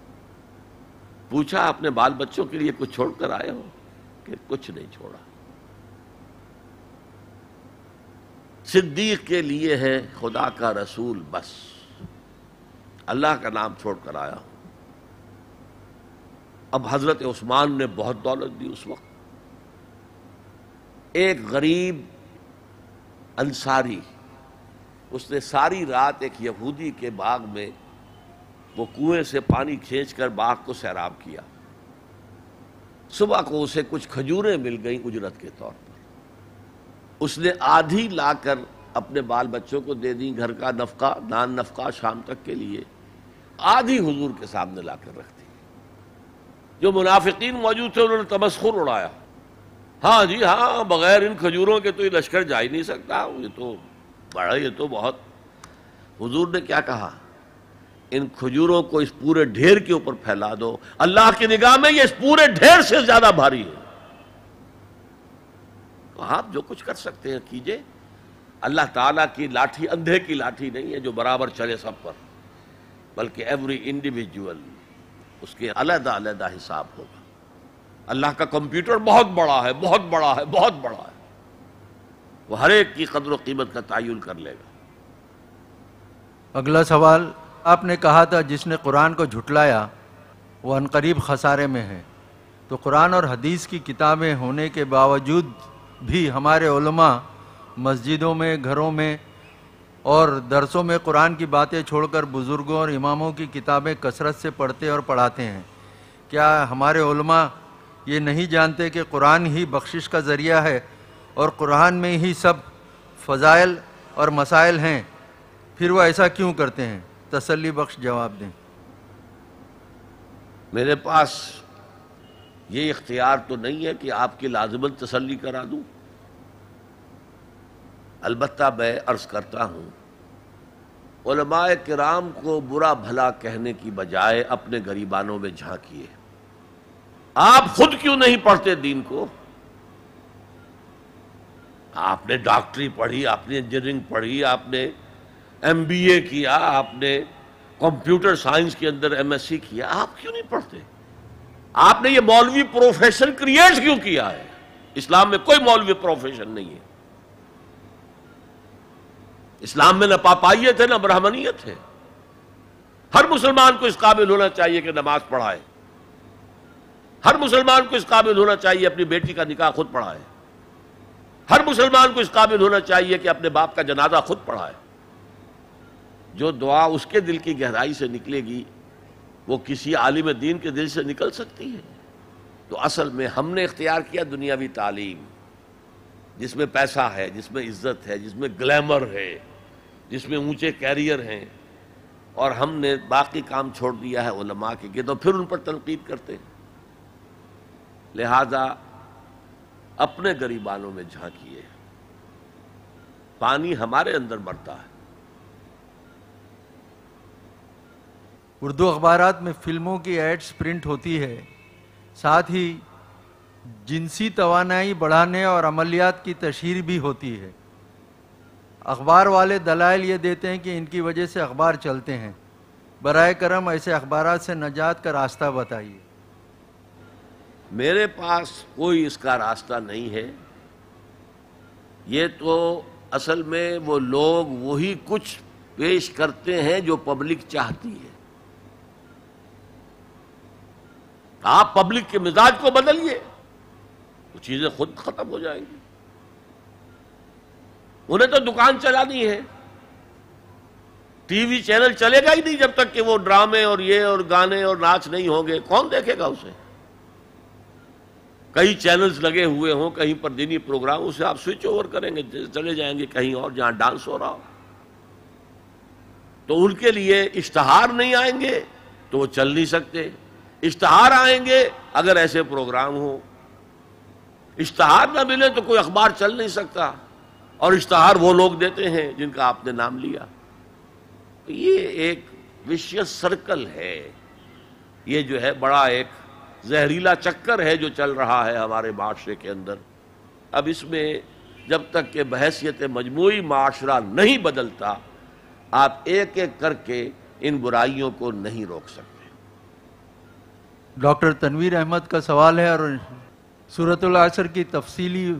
پوچھا اپنے بال بچوں کے لیے کچھ چھوڑ کر آئے ہو؟ کہ کچھ نہیں چھوڑا. صدیق کے لیے ہے خدا کا رسول، بس اللہ کا نام چھوڑ کر آیا ہوں. اب حضرت عثمان نے بہت دولت دی اس وقت. ایک غریب انصاری، اس نے ساری رات ایک یہودی کے باغ میں وہ کنویں سے پانی کھینچ کر باغ کو سیراب کیا. صبح کو اسے کچھ کھجوریں مل گئیں اجرت کے طور پر. اس نے آدھی لا کر اپنے بال بچوں کو دے دی، گھر کا نفقہ، نان نفقہ شام تک کے لیے. آدھی حضور کے سامنے لا کر رکھ دی. جو منافقین موجود تھے انہوں نے تمسخر اڑایا، ہاں جی ہاں، بغیر ان کھجوروں کے تو یہ لشکر جا ہی نہیں سکتا، یہ تو بڑا، یہ تو بہت. حضور نے کیا کہا؟ ان کھجوروں کو اس پورے ڈھیر کے اوپر پھیلا دو، اللہ کی نگاہ میں یہ اس پورے ڈھیر سے زیادہ بھاری ہے. تو آپ جو کچھ کر سکتے ہیں کیجئے. اللہ تعالیٰ کی لاٹھی اندھے کی لاٹھی نہیں ہے جو برابر چلے سب پر، بلکہ ایوری انڈیویجول اس کے علیحدہ علیحدہ حساب ہوگا. اللہ کا کمپیوٹر بہت بڑا ہے، بہت بڑا ہے، بہت بڑا ہے. وہ ہر ایک کی قدر و قیمت کا تعین کر لے گا. اگلا سوال، آپ نے کہا تھا جس نے قرآن کو جھٹلایا وہ عنقریب خسارے میں ہے. تو قرآن اور حدیث کی کتابیں ہونے کے باوجود بھی ہمارے علماء مسجدوں میں، گھروں میں اور درسوں میں قرآن کی باتیں چھوڑ کر بزرگوں اور اماموں کی کتابیں کثرت سے پڑھتے اور پڑھاتے ہیں. کیا ہمارے علماء یہ نہیں جانتے کہ قرآن ہی بخشش کا ذریعہ ہے اور قرآن میں ہی سب فضائل اور مسائل ہیں؟ پھر وہ ایسا کیوں کرتے ہیں؟ تسلی بخش جواب دیں. میرے پاس یہ اختیار تو نہیں ہے کہ آپ کی لازماً تسلی کرا دوں. البتہ میں عرض کرتا ہوں، علماء کرام کو برا بھلا کہنے کی بجائے اپنے گریبانوں میں جھانکیے. آپ خود کیوں نہیں پڑھتے دین کو؟ آپ نے ڈاکٹری پڑھی، آپ نے انجینئرنگ پڑھی، آپ نے MBA کیا، آپ نے کمپیوٹر سائنس کے اندر MSc کیا، آپ کیوں نہیں پڑھتے؟ آپ نے یہ مولوی پروفیشن کریٹ کیوں کیا ہے؟ اسلام میں کوئی مولوی پروفیشن نہیں ہے. اسلام میں نہ پاپائیت ہے نہ برہمنیت ہے. ہر مسلمان کو اس قابل ہونا چاہیے کہ نماز پڑھائے. ہر مسلمان کو اس قابل ہونا چاہیے اپنی بیٹی کا نکاح خود پڑھائے. ہر مسلمان کو اس قابل ہونا چاہیے کہ اپنے باپ کا جنازہ خود پڑھائے. جو دعا اس کے دل کی گہرائی سے نکلے گی وہ کسی عالم دین کے دل سے نکل سکتی ہے. تو اصل میں ہم نے اختیار کیا دنیاوی تعلیم، جس میں پیسہ ہے، جس میں عزت ہے، جس میں گلیمر ہے، جس میں اونچے کیریئر ہیں، اور ہم نے باقی کام چھوڑ دیا ہے علماء کے کہ تو پھر ان پر تنقید کرتے ہیں۔ لہذا اپنے گریبانوں میں جھانکیے، پانی ہمارے اندر مرتا ہے۔ اردو اخبارات میں فلموں کی ایڈز پرنٹ ہوتی ہے، ساتھ ہی جنسی توانائی بڑھانے اور عملیات کی تشہیر بھی ہوتی ہے۔ اخبار والے دلائل یہ دیتے ہیں کہ ان کی وجہ سے اخبار چلتے ہیں۔ برائے کرم ایسے اخبارات سے نجات کا راستہ بتائیے۔ میرے پاس کوئی اس کا راستہ نہیں ہے۔ یہ تو اصل میں وہ لوگ وہی کچھ پیش کرتے ہیں جو پبلک چاہتی ہے۔ آپ پبلک کے مزاج کو بدلیے، وہ چیزیں خود ختم ہو جائیں گی۔ انہیں تو دکان چلانی ہے، ٹی وی چینل چلے گا ہی نہیں جب تک کہ وہ ڈرامے اور یہ اور گانے اور ناچ نہیں ہوں گے۔ کون دیکھے گا اسے؟ کئی چینلز لگے ہوئے ہوں کہیں پر دینی پروگرام، اسے آپ سوئچ اوور کریں گے، چلے جائیں گے کہیں اور جہاں ڈانس ہو رہا ہو۔ تو ان کے لیے اشتہار نہیں آئیں گے تو وہ چل نہیں سکتے۔ اشتہار آئیں گے اگر ایسے پروگرام ہوں، اشتہار نہ ملے تو کوئی اخبار چل نہیں سکتا، اور اشتہار وہ لوگ دیتے ہیں جن کا آپ نے نام لیا۔ تو یہ ایک وشیس سرکل ہے، یہ جو ہے بڑا ایک زہریلا چکر ہے جو چل رہا ہے ہمارے معاشرے کے اندر۔ اب اس میں جب تک کہ بحیثیت مجموعی معاشرہ نہیں بدلتا، آپ ایک ایک کر کے ان برائیوں کو نہیں روک سکتے۔ ڈاکٹر تنویر احمد کا سوال ہے، اور سورۃ العصر کی تفصیلی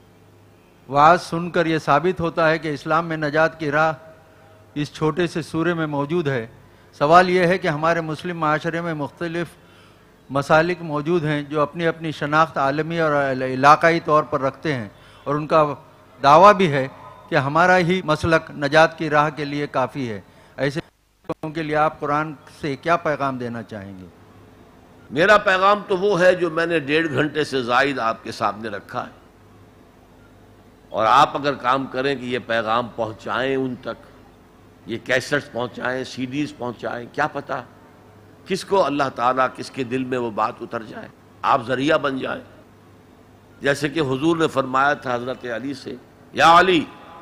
وعظ سن کر یہ ثابت ہوتا ہے کہ اسلام میں نجات کی راہ اس چھوٹے سے سورے میں موجود ہے۔ سوال یہ ہے کہ ہمارے مسلم معاشرے میں مختلف مسالک موجود ہیں جو اپنی اپنی شناخت عالمی اور علاقائی طور پر رکھتے ہیں، اور ان کا دعویٰ بھی ہے کہ ہمارا ہی مسلک نجات کی راہ کے لیے کافی ہے۔ ایسے لوگوں کے لیے آپ قرآن سے کیا پیغام دینا چاہیں گے؟ میرا پیغام تو وہ ہے جو میں نے 1.5 گھنٹے سے زائد آپ کے سامنے رکھا ہے، اور آپ اگر کام کریں کہ یہ پیغام پہنچائیں ان تک، یہ کیسٹس پہنچائیں، سی ڈیز پہنچائیں، کیا پتہ کس کو اللہ تعالیٰ کس کے دل میں وہ بات اتر جائے، آپ ذریعہ بن جائیں۔ جیسے کہ حضور نے فرمایا تھا حضرت علی سے، یا علی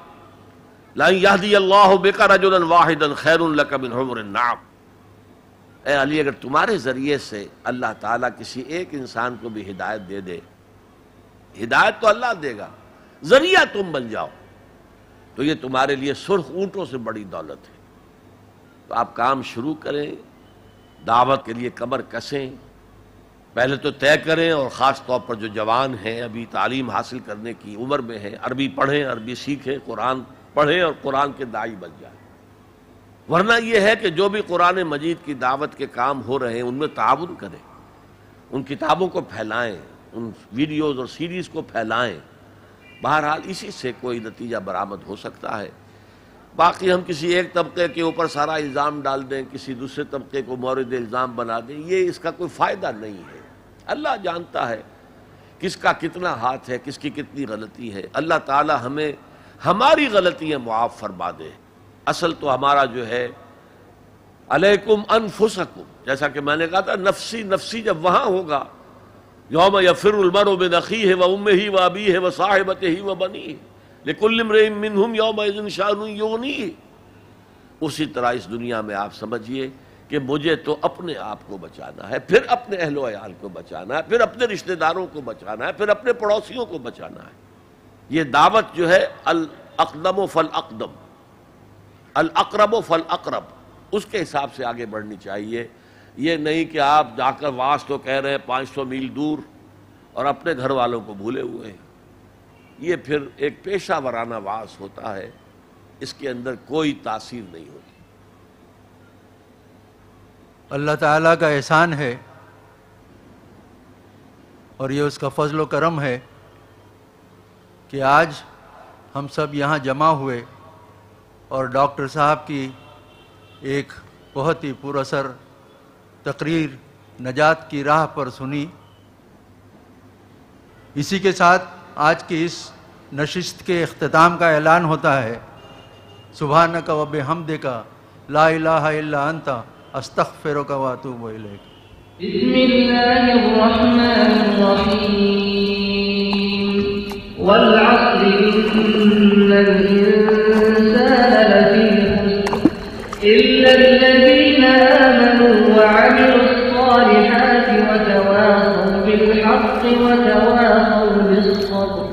لَن يَهْدِيَ اللَّهُ بِكَ رَجُلًا وَاحِدًا خَيْرٌ لَكَ مِنْ حُمُرِ النَّعَمِ۔ اے علی، اگر تمہارے ذریعے سے اللہ تعالیٰ کسی ایک انسان کو بھی ہدایت دے دے، ہدایت تو اللہ دے گا، ذریعہ تم بن جاؤ، تو یہ تمہارے لیے سرخ اونٹوں سے بڑی دولت ہے۔ تو آپ کام شروع کریں، دعوت کے لیے کمر کسیں، پہلے تو طے کریں، اور خاص طور پر جو جوان ہیں ابھی تعلیم حاصل کرنے کی عمر میں ہیں، عربی پڑھیں، عربی سیکھیں، قرآن پڑھیں اور قرآن کے داعی بن جائیں۔ ورنہ یہ ہے کہ جو بھی قرآن مجید کی دعوت کے کام ہو رہے ہیں ان میں تعاون کریں، ان کتابوں کو پھیلائیں، ان ویڈیوز اور سیریز کو پھیلائیں۔ بہرحال اسی سے کوئی نتیجہ برآمد ہو سکتا ہے۔ باقی ہم کسی ایک طبقے کے اوپر سارا الزام ڈال دیں، کسی دوسرے طبقے کو مورد الزام بنا دیں، یہ اس کا کوئی فائدہ نہیں ہے۔ اللہ جانتا ہے کس کا کتنا ہاتھ ہے، کس کی کتنی غلطی ہے۔ اللہ تعالی ہمیں ہماری غلطیاں معاف فرما دے۔ اصل تو ہمارا جو ہے علیکم انفسکم، جیسا کہ میں نے کہا تھا، نفسی نفسی جب وہاں ہوگا، یوم یفر المرء من اخیہ وامہ وابیہ وصاحبتہ وبنیہ لکل امرئ منہم یومئذ شأن یغنیہ، اسی طرح اس دنیا میں آپ سمجھیے کہ مجھے تو اپنے آپ کو بچانا ہے، پھر اپنے اہل و عیال کو بچانا ہے، پھر اپنے رشتہ داروں کو بچانا ہے، پھر اپنے پڑوسیوں کو بچانا ہے۔ یہ دعوت جو ہے الاقدم فالاقدم، الاقرب فالاقرب، اس کے حساب سے آگے بڑھنی چاہیے۔ یہ نہیں کہ آپ جا کر واس تو کہہ رہے ہیں 500 میل دور اور اپنے گھر والوں کو بھولے ہوئے ہیں، یہ پھر ایک پیشہ ورانہ واس ہوتا ہے، اس کے اندر کوئی تاثیر نہیں ہوتی۔ اللہ تعالیٰ کا احسان ہے اور یہ اس کا فضل و کرم ہے کہ آج ہم سب یہاں جمع ہوئے اور ڈاکٹر صاحب کی ایک بہت ہی پر اثر تقریر نجات کی راہ پر سنی۔ اسی کے ساتھ آج کی اس نشست کے اختتام کا اعلان ہوتا ہے، سبحانک و بحمدک لا الہ الا انت استغفرک و اتوب الیک۔ بسم اللہ الرحمن الرحیم والعصر ان الانسان لفی خسر الا الذین آمنوا وعملوا الصالحات وتواصوا بالحق وتواصوا بالصبر